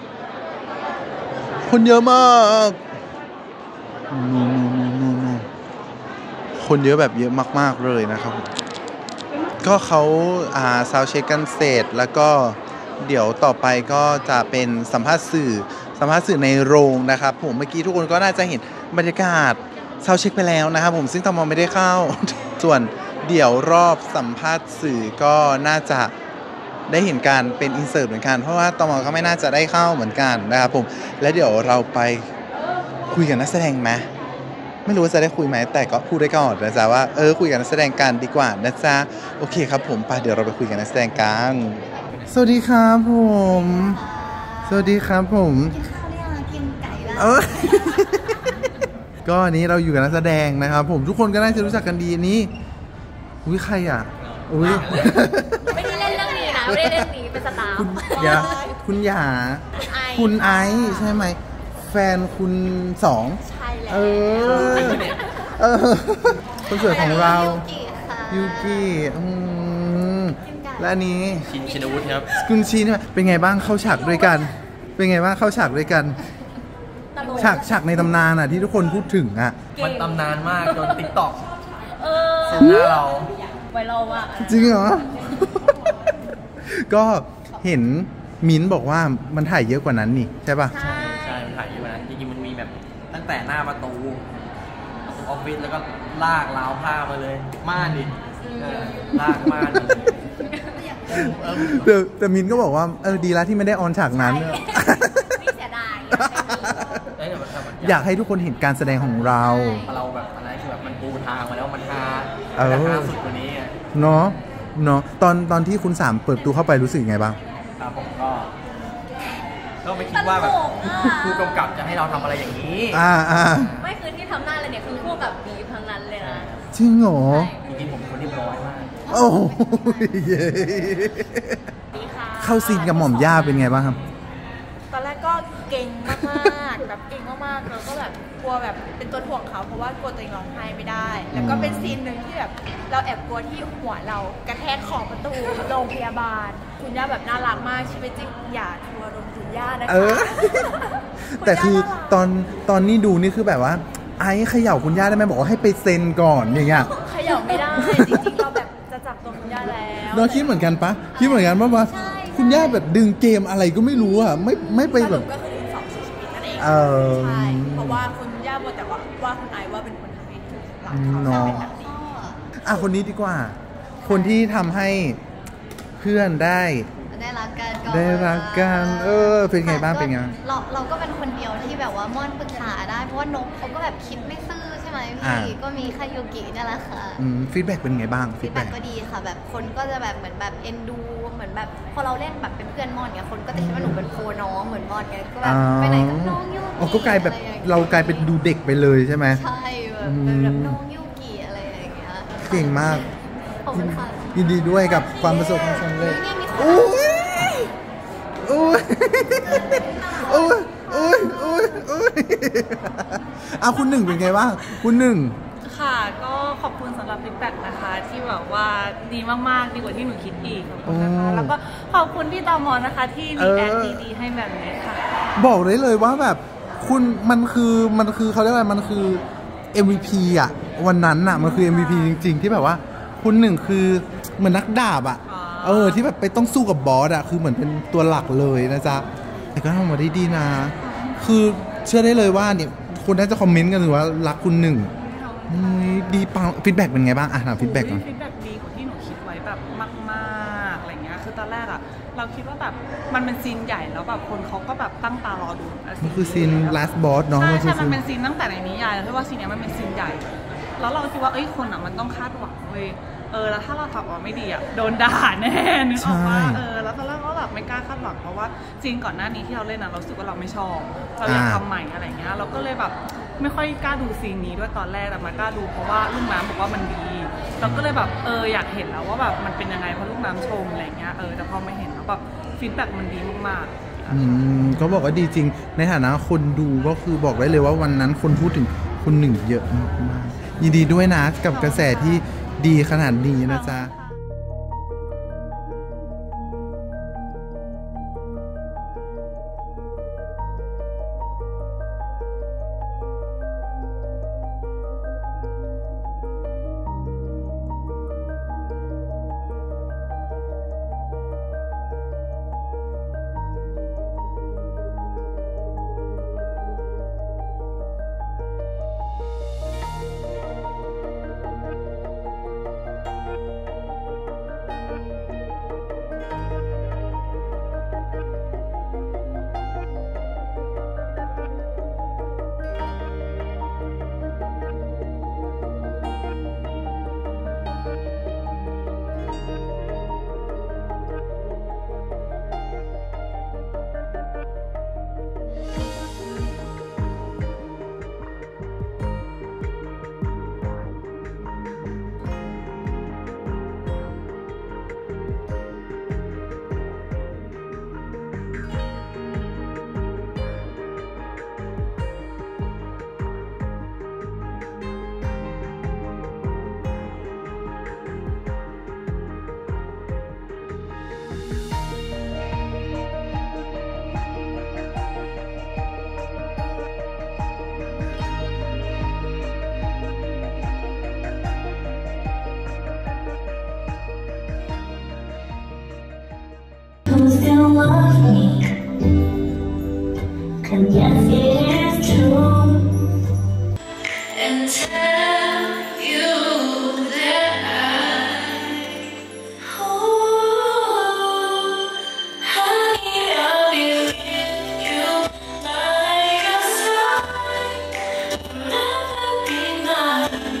คนเยอะมากนู่นๆๆคนเยอะแบบเยอะมากๆเลยนะครับก็เขาอ่าซาวด์เช็คกันเสร็จแล้วก็เดี๋ยวต่อไปก็จะเป็นสัมภาษณ์สื่อสัมภาษณ์สื่อในโรงนะครับผมเมื่อกี้ทุกคนก็น่าจะเห็นบรรยากาศซาวด์เช็คไปแล้วนะครับผมซึ่งตมไม่ได้เข้า ส่วนเดี๋ยวรอบสัมภาษณ์สื่อก็น่าจะได้เห็นการเป็นอินเสิร์ตเหมือนกันเพราะว่าตมก็ไม่น่าจะได้เข้าเหมือนกันนะครับผมและเดี๋ยวเราไปคุยกับนักแสดงไหมไม่รู้ว่าจะได้คุยไหมแต่ก็พูดได้ก่อนนะจ๊ะว่าเออคุยกับนักแสดงกันดีกว่านะจ๊ะโอเคครับผมไปเดี๋ยวเราไปคุยกับนักแสดงกันสวัสดีครับผมสวัสดีครับผมกินไก่แล้วเออ ก็อันนี้เราอยู่กับนักแสดงนะครับผมทุกคนก็น่าจะรู้จักกันดีนี้อุ้ยใครอ่ะอุ้ยไม่ได้เล่นเรื่องนี้นะไม่ได้เล่นนี้เป็นสตาร์คุณยาคุณยาคุณไอซ์ใช่ไหมแฟนคุณสองใช่แล้วเออเออคนสวยของเรายูกิและอันนี้ชินชินวุฒิครับคุณชินเป็นไงบ้างเข้าฉากด้วยกันเป็นไงบ้างเข้าฉากด้วยกันฉากฉากในตำนานอ่ะที่ทุกคนพูดถึงอ่ะมันตำนานมากโดนติ๊กต็อกเซ็นหน้าเราไวรัลว่ะจริงเหรอ ก็เห็นมิ้นบอกว่ามันถ่ายเยอะกว่านั้นนี่ใช่ป่ะใช่ใช่มันถ่ายเยอะกว่านั้นจริงๆมันมีแบบตั้งแต่หน้าประตูประตูออฟฟิศแล้วก็ลากราวผ้ามาเลยม่านดิลากม่านแต่แต่มินก็บอกว่าเออดีแล้วที่ไม่ได้ออนฉากนั้นไม่เสียดายอยากให้ทุกคนเห็นการแสดงของเราเราแบบอะไรคือแบบมันปูทางมาแล้วมันฮาแต่ฮาสุดกว่านี้เนาะเนาะตอนตอนที่คุณสามเปิดประตูเข้าไปรู้สึกยังไงบ้างครับผมก็ก็ไม่คิดว่าแบบผู้กำกับจะให้เราทำอะไรอย่างนี้อ่าอ่าไม่คือที่ทำหน้าเลยเนี่ยคือคู่กับบีทั้งนั้นเลยนะจริงเหรอจริงๆผมเป็นคนเรียบร้อยมากโอ้ยเข้าซีนกับหม่อมย่าเป็นไงบ้างครับตอนแรกก็เก่งมากๆแบบเก่งมากๆแล้วก็แบบกลัวแบบเป็นตัวถ่วงเขาเพราะว่ากลัวตัวเองร้องไห้ไม่ได้แล้วก็เป็นซีนหนึ่งที่แบบเราแอบกลัวที่หัวเรากระแทกขอบประตูโรงพยาบาลคุณย่าแบบน่ารักมากชีวิตจริงอย่าทัวร์ลงคุณย่านะคะแต่คือตอนตอนนี้ดูนี่คือแบบว่าไอ้เขย่าคุณย่าได้ไหมบอกว่าให้ไปเซ็นก่อนอย่างเงี้ยเขย่าไม่ได้จริงๆเราแบบจะจับตัวคุณย่าแล้วเราคิดเหมือนกันปะคิดเหมือนกันว่าว่าคุณย่าแบบดึงเกมอะไรก็ไม่รู้อ่ะไม่ไม่ไปแบบก็คือดึงสองชีวิตนั่นเองใช่เพราะว่าคุณย่าบอกแต่ว่าว่าคุณไอว่าเป็นคนทำให้หลานเขาเป็นแบบนี้อ่ะคนนี้ดีกว่าคนที่ทำให้เพื่อนได้ได้รักกันได้รักกันเออเป็นไงบ้างเป็นไงเราเราก็เป็นคนเดียวที่แบบว่าม่อนปรึกษาได้เพราะว่านกเขาก็แบบคิดไม่ซื่อใช่ไหมพี่ก็มีแค่ยูกินี่แหละค่ะฟีดแบ็กเป็นไงบ้างฟีดแบ็กก็ดีค่ะแบบคนก็จะแบบเหมือนแบบเอ็นดูเหมือนแบบพอเราเล่นแบบเป็นเพื่อนม่อนเนี่ยคนก็จะคิดว่าหนูเป็นโฟน้องเหมือนม่อนไงก็แบบไปไหนกับน้องยูกิก็กลายแบบเรากลายเป็นดูเด็กไปเลยใช่ไหมใช่แบบเป็นแบบน้องยูกิอะไรอย่างเงี้ยเก่งมากขอบคุณค่ะยินดีด้วยกับความประสบความสำเร็จโอ้ยโอ้ยโอ้ยโอ้ยโอ้ยโอ้ยเอาคุณหนึ่งเป็นไงบ้างคุณหนึ่งค่ะก็ขอบคุณสำหรับฟีดแบ็กนะคะที่แบบว่าดีมากๆดีกว่าที่หนูคิดอีกขอบคุณนะคะแล้วก็ขอบคุณพี่ตมนะคะที่รีแอคดีๆให้แบบนี้ค่ะบอกได้เลยว่าแบบคุณมันคือมันคือเขาเรียกอะไรมันคือ เอ็ม วี พี อ่ะวันนั้นน่ะมันคือ เอ็ม วี พี จริงๆที่แบบว่าคุณหนึ่งคือเหมือนนักดาบอ่ะเออที่แบบไปต้องสู้กับบอสอ่ะคือเหมือนเป็นตัวหลักเลยนะจ๊ะแต่ก็ทำมาได้ดีนะคือเชื่อได้เลยว่าเนี่ยคนน่าจะคอมเมนต์กันเลยว่ารักคุณหนึ่งดีปังฟีดแบ็กเป็นไงบ้างอ่ะถามฟีดแบ็กก่อนฟีดแบ็กดีกว่าที่หนูคิดไว้แบบมากๆอะไรเงี้ยคือตอนแรกอ่ะเราคิดว่าแบบมันเป็นซีนใหญ่แล้วแบบคนเขาก็แบบตั้งตารอดูมันคือซีน last boss เนาะใช่ใช่มันเป็นซีนตั้งแต่ในนิยายแล้วที่ว่าซีนนี้มันเป็นซีนใหญ่แล้วเราคิดว่าเอ้ยคนอ่ะมันต้องคาดหวังเว้ยเออแล้วถ้าเราทำออกมาไม่ดีอ่ะโดนด่าแน่นึกออกว่าเออแล้วตอนแรกก็แบบไม่กล้าคาดหวังเพราะว่าซีนก่อนหน้านี้ที่เราเล่นอ่ะเราสึกว่าเราไม่ชอบเราอยากทำใหม่อะไรเงี้ยเราก็เลยแบบไม่ค่อยกล้าดูซีนนี้ด้วยตอนแรกแต่มากล้าดูเพราะว่าลูกน้ำบอกว่ามันดีเราก็เลยแบบเอออยากเห็นแล้วว่าแบบมันเป็นยังไงเพราะลูกน้ำชมอะไรเงี้ยเออแต่พอไม่เห็นแล้วแบบฟีดแบ็กมันดีมากๆอืมเขาบอกว่าดีจริงในฐานะคนดูก็คือบอกได้เลยว่าวันนั้นคนพูดถึงคุณหนึ่งเยอะมากๆยินดีด้วยนะกับกระแสที่ดีขนาดนี้นะจ๊ะ Still love me, and yes it is true, and tell you that I, oh, honey, I'll be with you by your side, never be mine.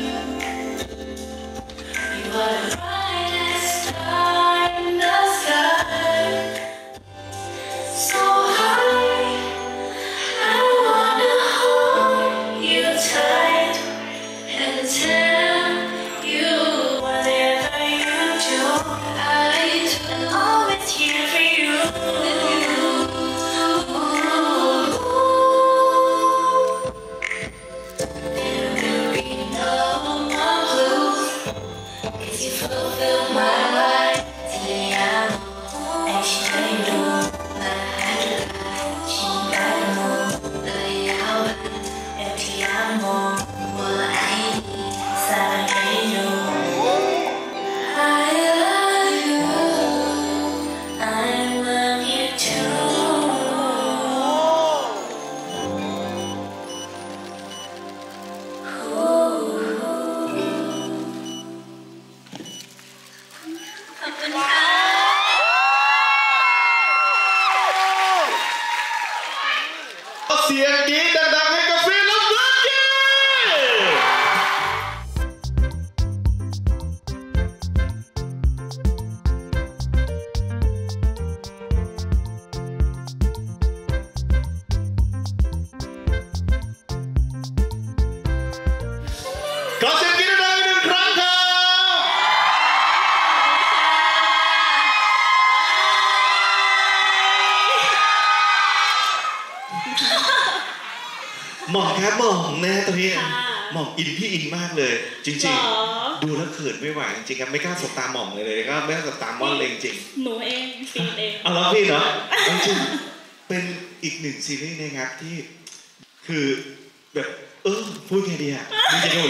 You are the brightest star in the sky. So high, I wanna hold you tight and tell you whatever you do, I will always here for you. There will be no more blues, 'cause you fulfill my life. Te amo, é estranho. เสียงกรี๊ดดังๆให้กับฟิลและเบกกี้ขอเสียงกรี๊ดดังๆอีกหนึ่งครั้งครับหม่อมครับหม่อมนะตอนนี้หม่อมอินพี่อินมากเลยจริงๆดูแล้วเขินไม่ไหวจริงๆครับไม่กล้าสบตาหม่อมเลยเลยก็ไม่กล้าสบตามอนเลยจริงหนูเองฟีนเองเอาแล้วพี่เนาะจริงๆเป็นอีกหนึ่งซีรีส์นะครับที่คือแบบเออพูดไงดีอ่ะจริงๆหนูแล้ว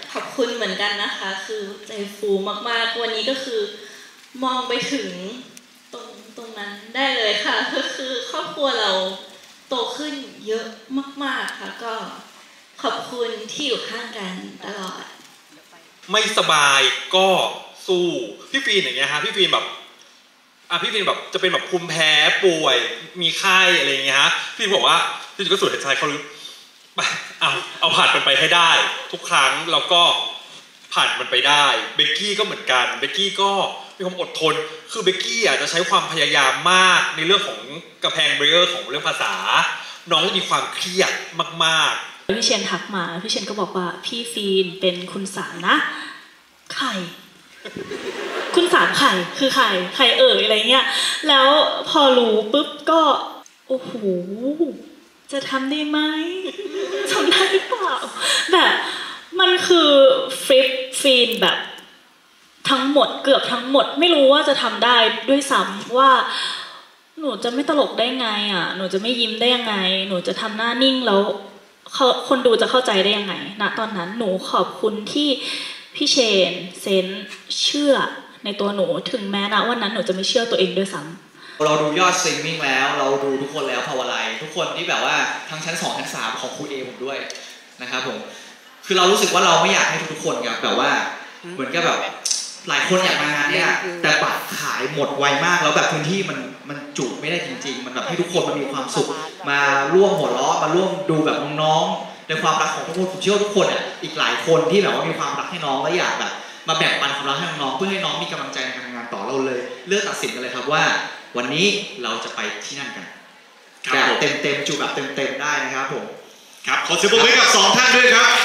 ขอบคุณเหมือนกันนะคะคือใจฟูมากๆวันนี้ก็คือมองไปถึงตรงตรงนั้นได้เลยค่ะก็คือครอบครัวเราโตขึ้นเยอะมากๆค่ะก็ขอบคุณที่อยู่ข้างกันตลอดไม่สบายก็สู้พี่ฟีนอย่างเงี้ยฮะพี่ฟีนแบบอ่ะพี่ฟีนแบบจะเป็นแบบภูมิแพ้ป่วยมีไข้อะไรอย่างเงี้ยฮะพี่บอกว่าพี่ก็สูดหายใจเข้าลึกไปเอาเอาผ่านมันไปให้ได้ทุกครั้งแล้วก็ผ่านมันไปได้เบกกี้ก็เหมือนกันเบกกี้ก็มีความอดทนคือเบกกี้อ่ะจะใช้ความพยายามมากในเรื่องของกำแพงเบรียร์ของเรื่องภาษาน้องจะมีความเครียดมากๆพี่เชนทักมาพี่เชนก็บอกว่าพี่ฟีนเป็นคุณสามนะใครคุณสามไข่คือไข่ไข่เอ่ยอะไรเงี้ยแล้วพอรู้ปุ๊บก็โอ้โหจะทำได้ไหมทำได้หรือเปล่าแบบมันคือฟลิปฟีนแบบทั้งหมดเกือบทั้งหมดไม่รู้ว่าจะทำได้ด้วยซ้ำว่าหนูจะไม่ตลกได้ไงอ่ะหนูจะไม่ยิ้มได้ยังไงหนูจะทำหน้านิ่งแล้วคนดูจะเข้าใจได้ยังไงณตอนนั้นหนูขอบคุณที่พี่เชนเซนเชื่อในตัวหนูถึงแม้นะวันนั้นหนูจะไม่เชื่อตัวเองด้วยซ้ำเราดูยอดสตรีมมิ่งแล้วเราดูทุกคนแล้วภาวะไรทุกคนที่แบบว่าทั้งชั้นสองชั้นสามของครูเอผมด้วยนะครับผมคือเรารู้สึกว่าเราไม่อยากให้ทุกคนครับแบบว่าเหมือนกับแบบหลายคนอยากมางานเนี่ยแต่บัตรขายหมดไวมากแล้วแบบพื้นที่มันมันจุไม่ได้จริงๆมันแบบให้ทุกคนมันมีความสุขมาร่วมหัวเราะมาร่วมดูแบบน้องๆในความรักของทุกคนผมเชื่อว่าทุกคนอ่ะอีกหลายคนที่แบบว่ามีความรักให้น้องและอยากแบบมาแบ่งปันความรักให้น้องเพื่อให้น้องมีกำลังใจในการทำงานต่อเราเลยเลือกตัดสินกันเลยครับว่าวันนี้เราจะไปที่นั่นกันแบบเต็มๆจูแบบเต็มๆได้นะครับผมครับขอเสียงปรบมือกับสองท่านด้วยครับ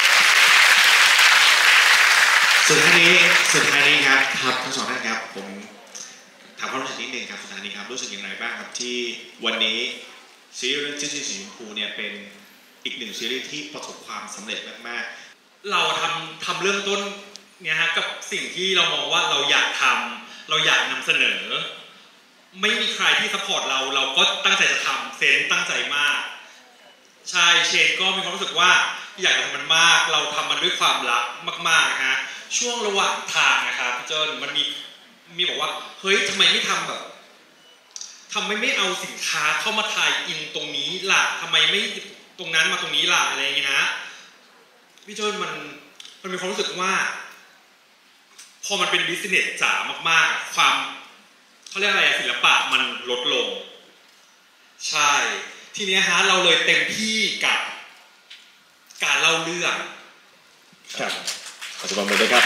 สุดท้ายนี้สุดท้ายนี้ครับครับทั้งสองท่านครับผมถามความรู้สึกนิดนึงครับสุดท้ายนี้ครับรู้สึกอย่างไรบ้างครับที่วันนี้ซีรีส์เรื่องชื่อสีชมพูเนี่ยเป็นอีกหนึ่งซีรีส์ที่ประสบความสำเร็จมากๆเราทำทำเริ่มต้นเนี่ยฮะกับสิ่งที่เรามองว่าเราอยากทำเราอยากนำเสนอไม่มีใครที่ซัพพอร์ตเราเราก็ตั้งใจจะทำเซนตั้งใจมากใช่เชนก็มีความรู้สึกว่าอยากทำมันมากเราทำมันด้วยความรักมากๆฮะช่วงระหว่างทางนะครับพี่เจิ้นมันมีมีบอกว่าเฮ้ยทำไมไม่ทำแบบทำไมไม่เอาสินค้าเข้ามาถ่ายอินตรงนี้ล่ะทำไมไม่ตรงนั้นมาตรงนี้ล่ะอะไรอย่างเงี้ยฮะพี่เจิ้นมันมันมีความรู้สึกว่าพอมันเป็นบิสเนสจ๋ามากๆความเขาเรียกอะไรศิลปะมันลดลงใช่ทีนี้ฮะเราเลยเต็มที่กับการเล่าเรื่องครับขอจะบอกเลยครับ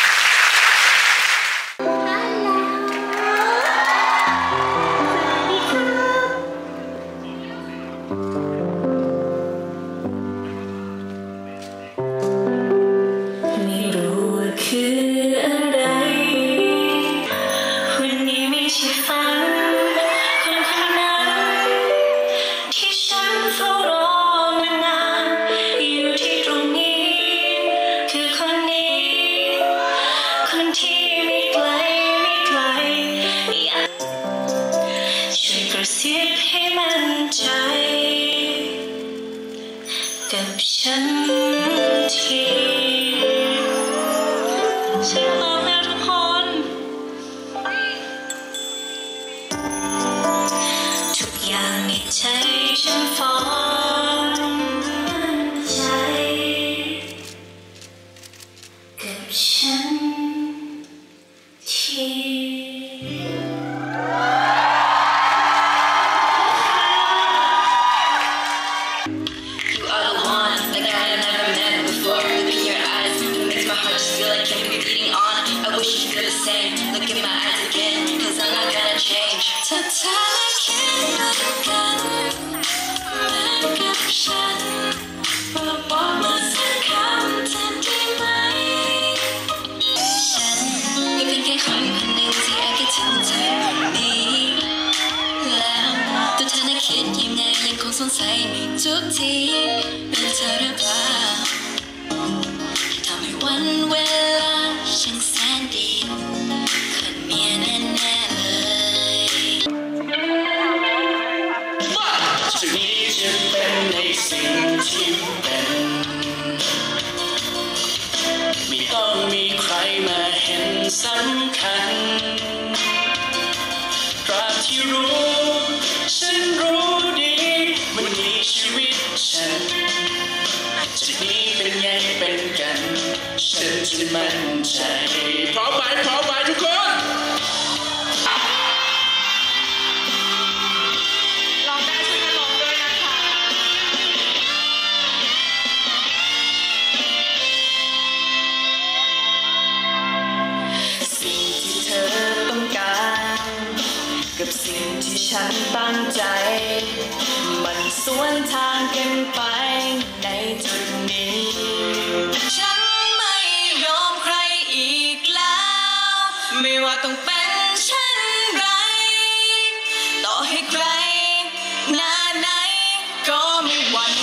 กับฉันทีใช่แล้วนะทุกคนทุกอย่างในใจฉันฟ้องใจกับฉันที สงสัยทุกทีเป็นเธอหรือเปล่าทำให้วันเวลาช่างแสนดีคนเมียแน่ๆเลยจุดนี้จะเป็นในสิ่งที่เป็นสำคัญตราบที่รู้ฉันรู้ดีวันนี้ชีวิตฉันจะดีเป็นไงเป็นกันฉันจะมั่นใจพร้อมไหมพร้อมไหมทุกคนลองได้ช่วยกันลองด้วยนะคะสิ่งที่เธอต้องการกับสิ่งที่ฉันตั้งใจมันสวนทางกันไปในจุดนี้ฉันไม่ยอมใครอีกแล้วไม่ว่าต้องเป็นเช่นไรต่อให้ใครหน้าไหนก็ไม่หวั่น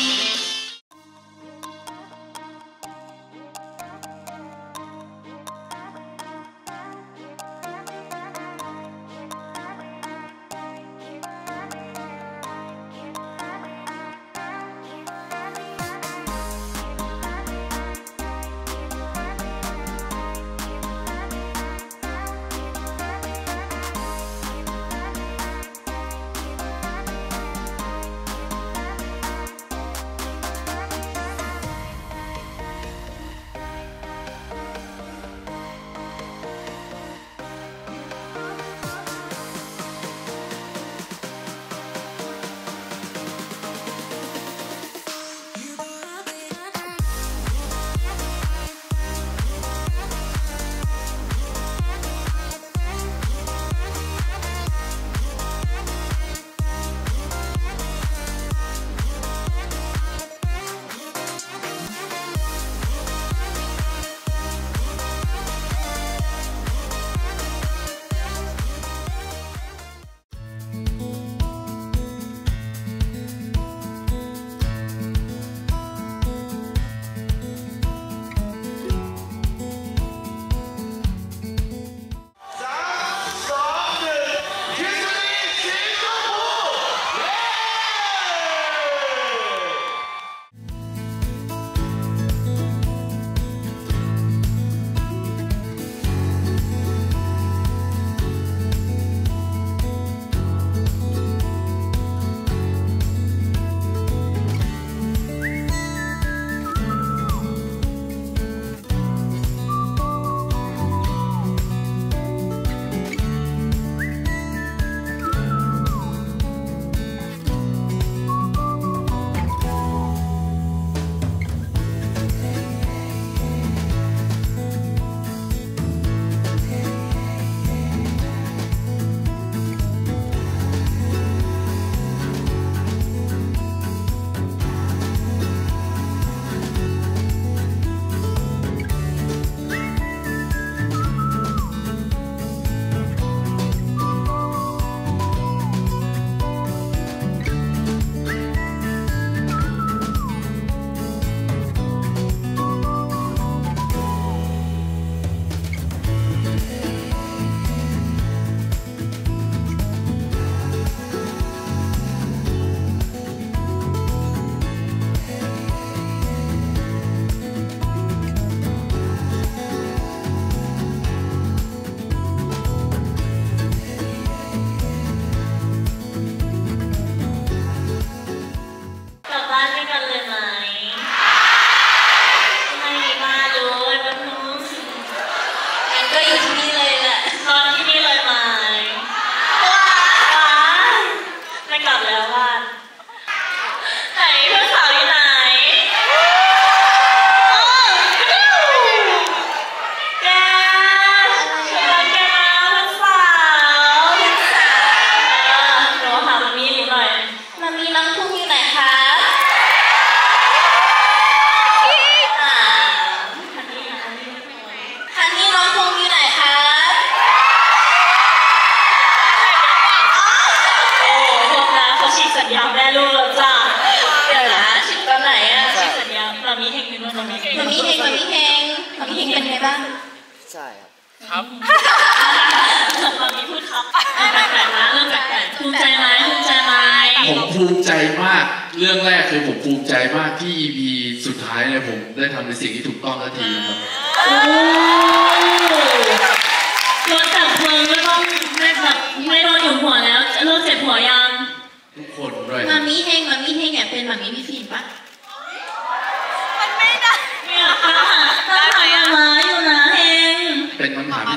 ใช่ครับครับ ตอนนี้พูดครับแปลกๆนะเรื่องแปลกๆภูมิใจไหมภูมิใจไหมผมภูมิใจมากเรื่องแรกคือผมภูมิใจมากที่ อี พี สุดท้ายเนี่ยผมได้ทำในสิ่งที่ถูกต้องทันทีครับ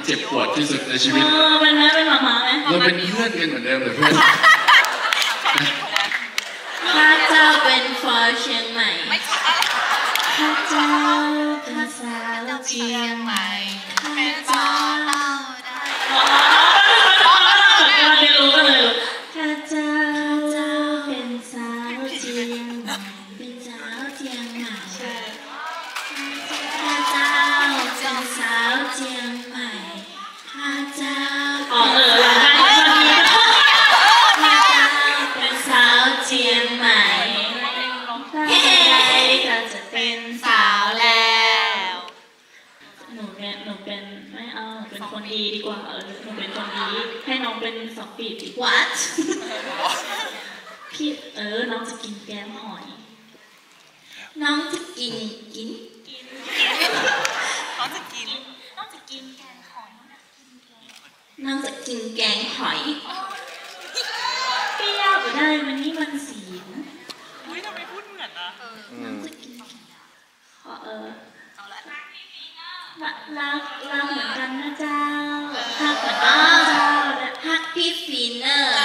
เจ็บปวดที่สุดในชีวิตเออเป็นแม่เป็นหมาหมาไหมเราเป็นเพื่อนกันเหมือนเดิมเลยเพื่อนข้าเจ้าเป็นฟ้าเชียงใหม่ข้าเจ้าเป็นสาวเชียงใหม่ข้าเจ้าเราเรียนรู้กันเลยข้าเจ้าเป็นสาวเชียงใหม่เป็นสาวเชียงใหม่ข้าเจ้าเป็นสาวเชียงใหม่ข้าเจ้าอ๋อเออเราได้คนนี้ข้าเจ้าเป็นสาวเชียงใหม่เฮ้ก็จะเป็นสาวแล้วหนูเนี่ยหนูเป็นไม่เอาเป็นคนดีดีกว่าเออหนูเป็นคนดีให้น้องเป็นสองปีดีกว่า พี่เออน้องจะกินแกงหอยน้องจะกินกินกินน้องจะกินน้องจะกินแกงหอยน้องจะกินแกงหอยพี่ยากไปได้มันนี่มันสีนะเฮ้ยทำไมพูดเหมือนนะน้องจะกินขอเออรักรักรักเหมือนกันนะเจ้าฮักเหมือนกันนะเจ้าฮักพี่ฟีเนอร์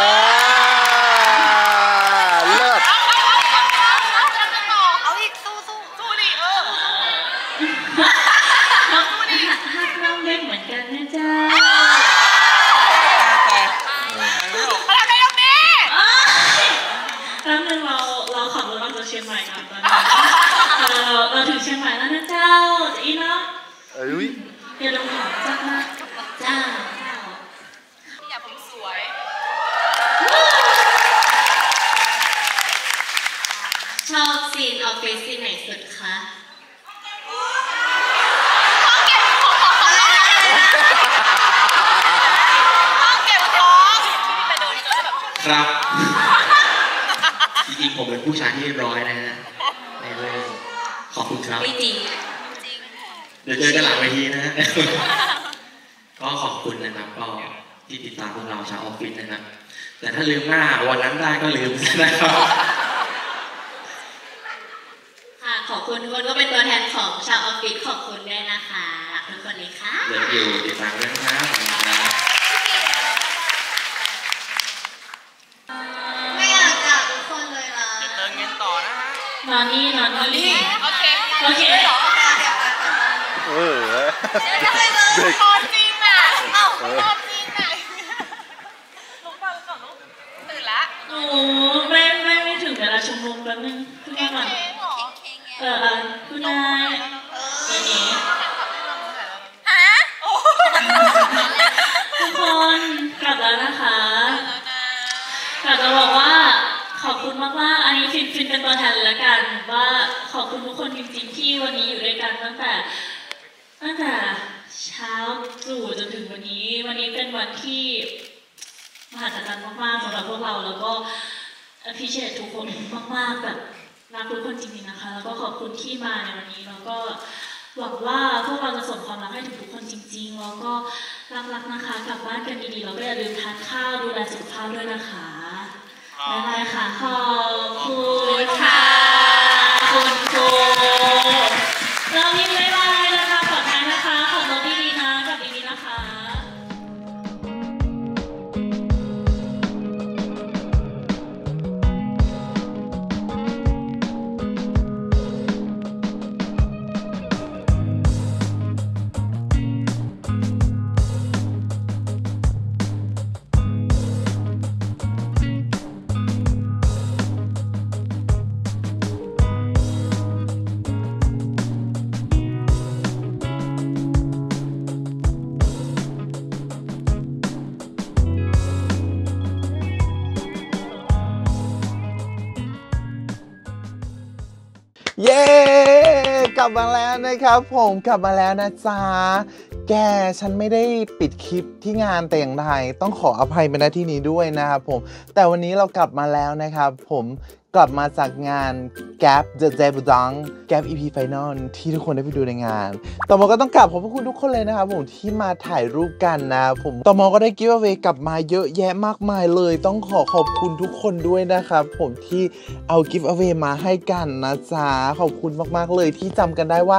เลิศเอาอีกสู้สู้สู้ดิเออสู้ดิฮักน้องเล็กเหมือนกันนะเจ้าอะไรไปตรงนี้แล้วนึงเราเราขับรถมาจากเชียงใหม่กันตอนนี้เราเราถึงเชียงใหม่แล้วนะเจ้าจะอีเนาะเอ้ยอย่าลืมหอมจ้าจ้าอย่าผมสวยชอบซีนออฟฟิศซีนไหนสุดคะครับจริงๆผมเป็นผู้ชายที่เรียบร้อยนะฮะในเรื่องขอบคุณครับไม่จริงเดี๋ยวเจอกันหลังเวทีนะฮะก็ขอบคุณนะครับก็ที่ติดตามพวกเราชาวออฟฟิศนะครับแต่ถ้าลืมหน้าวันนั้นได้ก็ลืมนะครับค่ะขอบคุณทุกคนก็เป็นตัวแทนของชาวออฟฟิศขอบคุณด้วยนะคะรักทุกคนเลยค่ะเดี๋ยวอยู่ติดตามด้วยนะครับไม่อยากจากทุกคนเลยล่ะจะเติมเงินต่อนะฮะนอนนี่นอนนี่โอเคโอเคเออเด็กตอนจริงอ่ะเอ้าตอนจริงอ่ะลุกมาลุกก่อนลุกตื่นละโอ้ไม่ไม่ไม่ถึงเวลาชุมนุมแป๊บนึงขึ้นมาก่อนเออเออคุณนายตัวนี้ฮะทุกคนกลับแล้วนะคะอยากจะบอกว่าขอบคุณมากๆอันนี้ฟินฟินเป็นตัวแทนแล้วกันว่าขอบคุณทุกคนจริงๆที่วันนี้อยู่ด้วยกันตั้งแต่ตั้งแต่เช้าตรู่จนถึงวันนี้วันนี้เป็นวันที่มหัศจรรย์มากๆสำหรับพวกเราแล้วก็พิเศษทุกคนมากๆแบบรักทุกคนจริงๆนะคะแล้วก็ขอบคุณที่มาในวันนี้แล้วก็หวังว่าพวกเราจะส่งความรักให้ถึงทุกคนจริงๆแล้วก็รักๆนะคะกลับบ้านกันดีๆแล้วก็อย่าลืมทานข้าวดูแลสุขภาพด้วยนะคะบ๊ายบายค่ะขอบคุณค่ะคุณครูเรามีบ๊ายบายนะคะขอบคุณนะคะขอบคุณดีๆนะกับดีๆนะคะเย้กลับมาแล้วนะครับผมกลับมาแล้วนะจ๊ะแกฉันไม่ได้ปิดคลิปที่งานแต่อย่างใดต้องขออภัยในหน้าที่นี้ด้วยนะครับผมแต่วันนี้เรากลับมาแล้วนะครับผมกลับมาจากงาน Gap The Debutante Gap อี พี Final ที่ทุกคนได้ไปดูในงานต่อมาก็ต้องกลับขอบพระคุณทุกคนเลยนะครับผมที่มาถ่ายรูปกันนะผมต่อมาก็ได้ Give Away กลับมาเยอะแยะมากมายเลยต้องขอขอบคุณทุกคนด้วยนะครับผมที่เอา Give Away มาให้กันนะจ๊ะขอบคุณมากๆเลยที่จำกันได้ว่า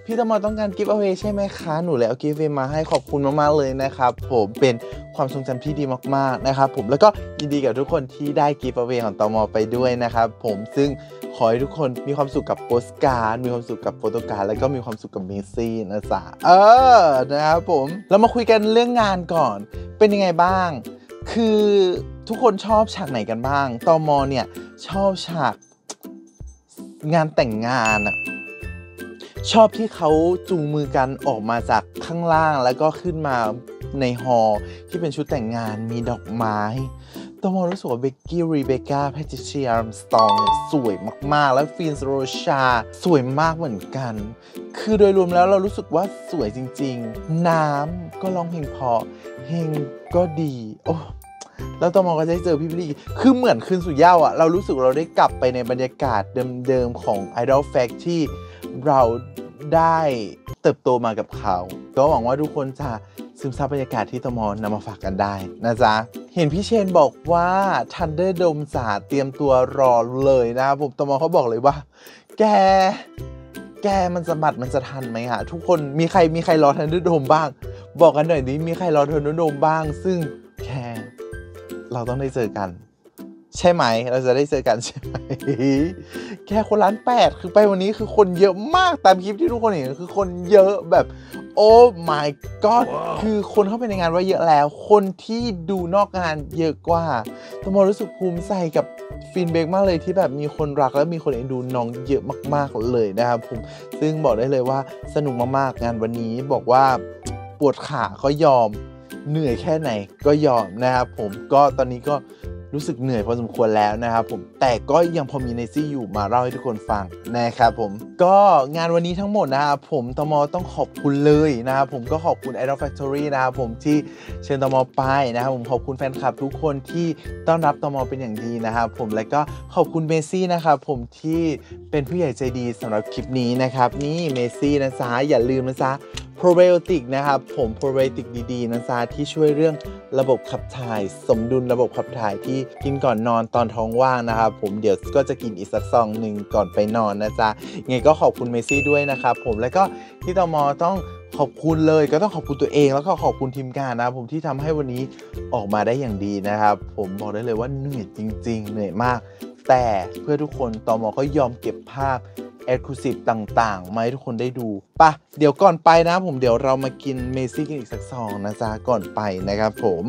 พี่ตมต้องการกิฟต์เอาไว้ใช่ไหมคะหนูเลยเอากิฟต์เอาไว้มาให้ขอบคุณมากๆเลยนะครับผมเป็นความทรงจำที่ดีมากๆนะครับผมแล้วก็ยินดีกับทุกคนที่ได้กิฟต์เอาไว้ของตมไปด้วยนะครับผมซึ่งขอให้ทุกคนมีความสุขกับโปสการ์ดมีความสุขกับโฟโต้การ์ดแล้วก็มีความสุขกับเมซี่นะจ๊ะเออนะครับผมเรามาคุยกันเรื่องงานก่อนเป็นยังไงบ้างคือทุกคนชอบฉากไหนกันบ้างตมเนี่ยชอบฉากงานแต่งงานอะชอบที่เขาจูงมือกันออกมาจากข้างล่างแล้วก็ขึ้นมาในฮอลล์ที่เป็นชุดแต่งงานมีดอกไม้ตมรู้สึกว่าเบกกี้รีเบคก้าแพทริเซียอาร์มสตรองสวยมากๆแล้วฟินส์โรชาสวยมากเหมือนกันคือโดยรวมแล้วเรารู้สึกว่าสวยจริงๆน้ำก็ร้องเพลงเพราะเพลงก็ดีโอ้แล้วตมก็จะได้เจอพี่พี่คือเหมือนคืนสู่เหย้าอ่ะเรารู้สึกเราได้กลับไปในบรรยากาศเดิมๆของ Idol Fact ที่เราได้เติบโตมากับเขาก็หวังว่าทุกคนจะซึมซับบรรยากาศที่ตมนำมาฝากกันได้นะจ๊ะเห็นพี่เชนบอกว่า Thunderdome จ๋าเตรียมตัวรอเลยนะครับผมตมเขาบอกเลยว่าแกแกมันจะบัดมันจะทันไหมฮะทุกคนมีใครมีใครรอ Thunderdome บ้างบอกกันหน่อยดิมีใครรอ Thunderdome บ้างซึ่งแค่เราต้องได้เจอกันใช่ไหมเราจะได้เจอกันใช่ไหมแค่คนล้านแปดคือไปวันนี้คือคนเยอะมากตามคลิปที่ทุกคนเห็นคือคนเยอะแบบโอ้ my god คือคนเข้าไปในงานว่าเยอะแล้วคนที่ดูนอกงานเยอะกว่าตมรู้สึกภูมิใจกับฟินเบกมากเลยที่แบบมีคนรักและมีคนเอ็นดูน้องเยอะมากๆเลยนะครับผมซึ่งบอกได้เลยว่าสนุกมากๆงานวันนี้บอกว่าปวดขาก็ยอมเหนื่อยแค่ไหนก็ยอมนะครับผมก็ตอนนี้ก็รู้สึกเหนื่อยพอสมควรแล้วนะครับผมแต่ก็ยังพอมีเนซี่อยู่มาเล่าให้ทุกคนฟังนะครับผมก็งานวันนี้ทั้งหมดนะครับผมตมต้องขอบคุณเลยนะครับผมก็ขอบคุณ Idol Factory นะครับผมที่เชิญตมไปนะครับผมขอบคุณแฟนคลับทุกคนที่ต้อนรับตมเป็นอย่างดีนะครับผมและก็ขอบคุณเมซี่นะครับผมที่เป็นผู้ใหญ่ใจดีสำหรับคลิปนี้นะครับนี่เมซี่นะจ๊ะอย่าลืมนะจ๊ะโปรไบโอติกนะครับผมโปรไบโอติกดีๆนะจ๊ะที่ช่วยเรื่องระบบขับถ่ายสมดุลระบบขับถ่ายที่กินก่อนนอนตอนท้องว่างนะครับผมเดี๋ยวก็จะกินอีกสักซองหนึ่งก่อนไปนอนนะจ๊ะไงก็ขอบคุณเมซี่ด้วยนะครับผมแล้วก็ที่ตมต้องขอบคุณเลยก็ต้องขอบคุณตัวเองแล้วก็ขอบคุณทีมงานนะครับผมที่ทำให้วันนี้ออกมาได้อย่างดีนะครับผมบอกได้เลยว่าเหนื่อยจริงๆเหนื่อยมากแต่เพื่อทุกคนตมก็ยอมเก็บภาพExclusive ต่างๆมาให้ทุกคนได้ดูปะเดี๋ยวก่อนไปนะผมเดี๋ยวเรามากินเมซี่กันอีกสักซองนะจ๊ะก่อนไปนะครับผม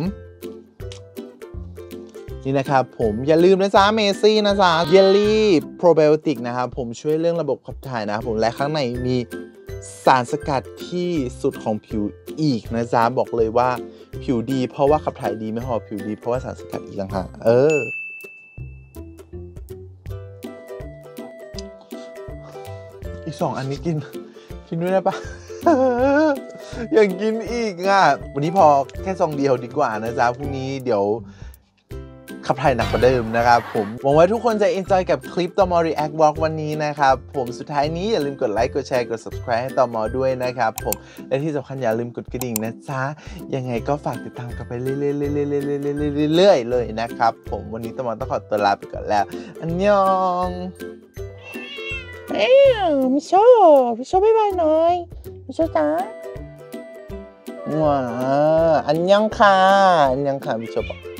นี่นะครับผมอย่าลืมนะจ๊ะเมซี่นะจ๊ะเยลลี่โปรไบโอติกนะครับผมช่วยเรื่องระบบขับถ่ายนะครับผมและข้างในมีสารสกัดที่สุดของผิวอีกนะจ๊ะบอกเลยว่าผิวดีเพราะว่าขับถ่ายดีไม่พอผิวดีเพราะว่าสารสกัดอีกต่างหากเอออีกสองอันนี้กินกินด้วยได้ปะ อยากกินอีกอ่ะวันนี้พอแค่ซองเดียวดีกว่านะจ๊ะพรุ่งนี้เดี๋ยวขับถ่ายหนักกว่าเดิมนะครับผมหวังว่าทุกคนจะ enjoy กับคลิปตม React Walk วันนี้นะครับผมสุดท้ายนี้อย่าลืมกดไลค์กดแชร์กด subscribe ให้ตมด้วยนะครับผมและที่สำคัญอย่าลืมกดกระดิ่งนะจ๊ะยังไงก็ฝากติดตามกันไปเรื่อยๆๆๆๆๆๆเลยนะครับผมวันนี้ตมต้องขอตัวลาไปก่อนแล้วอันยองเอ้ยมิโชมิโชบ๊ายบายหน่อยมิโชจ้าว้าอันยังค่ะอันยังค่ะมิโชบอก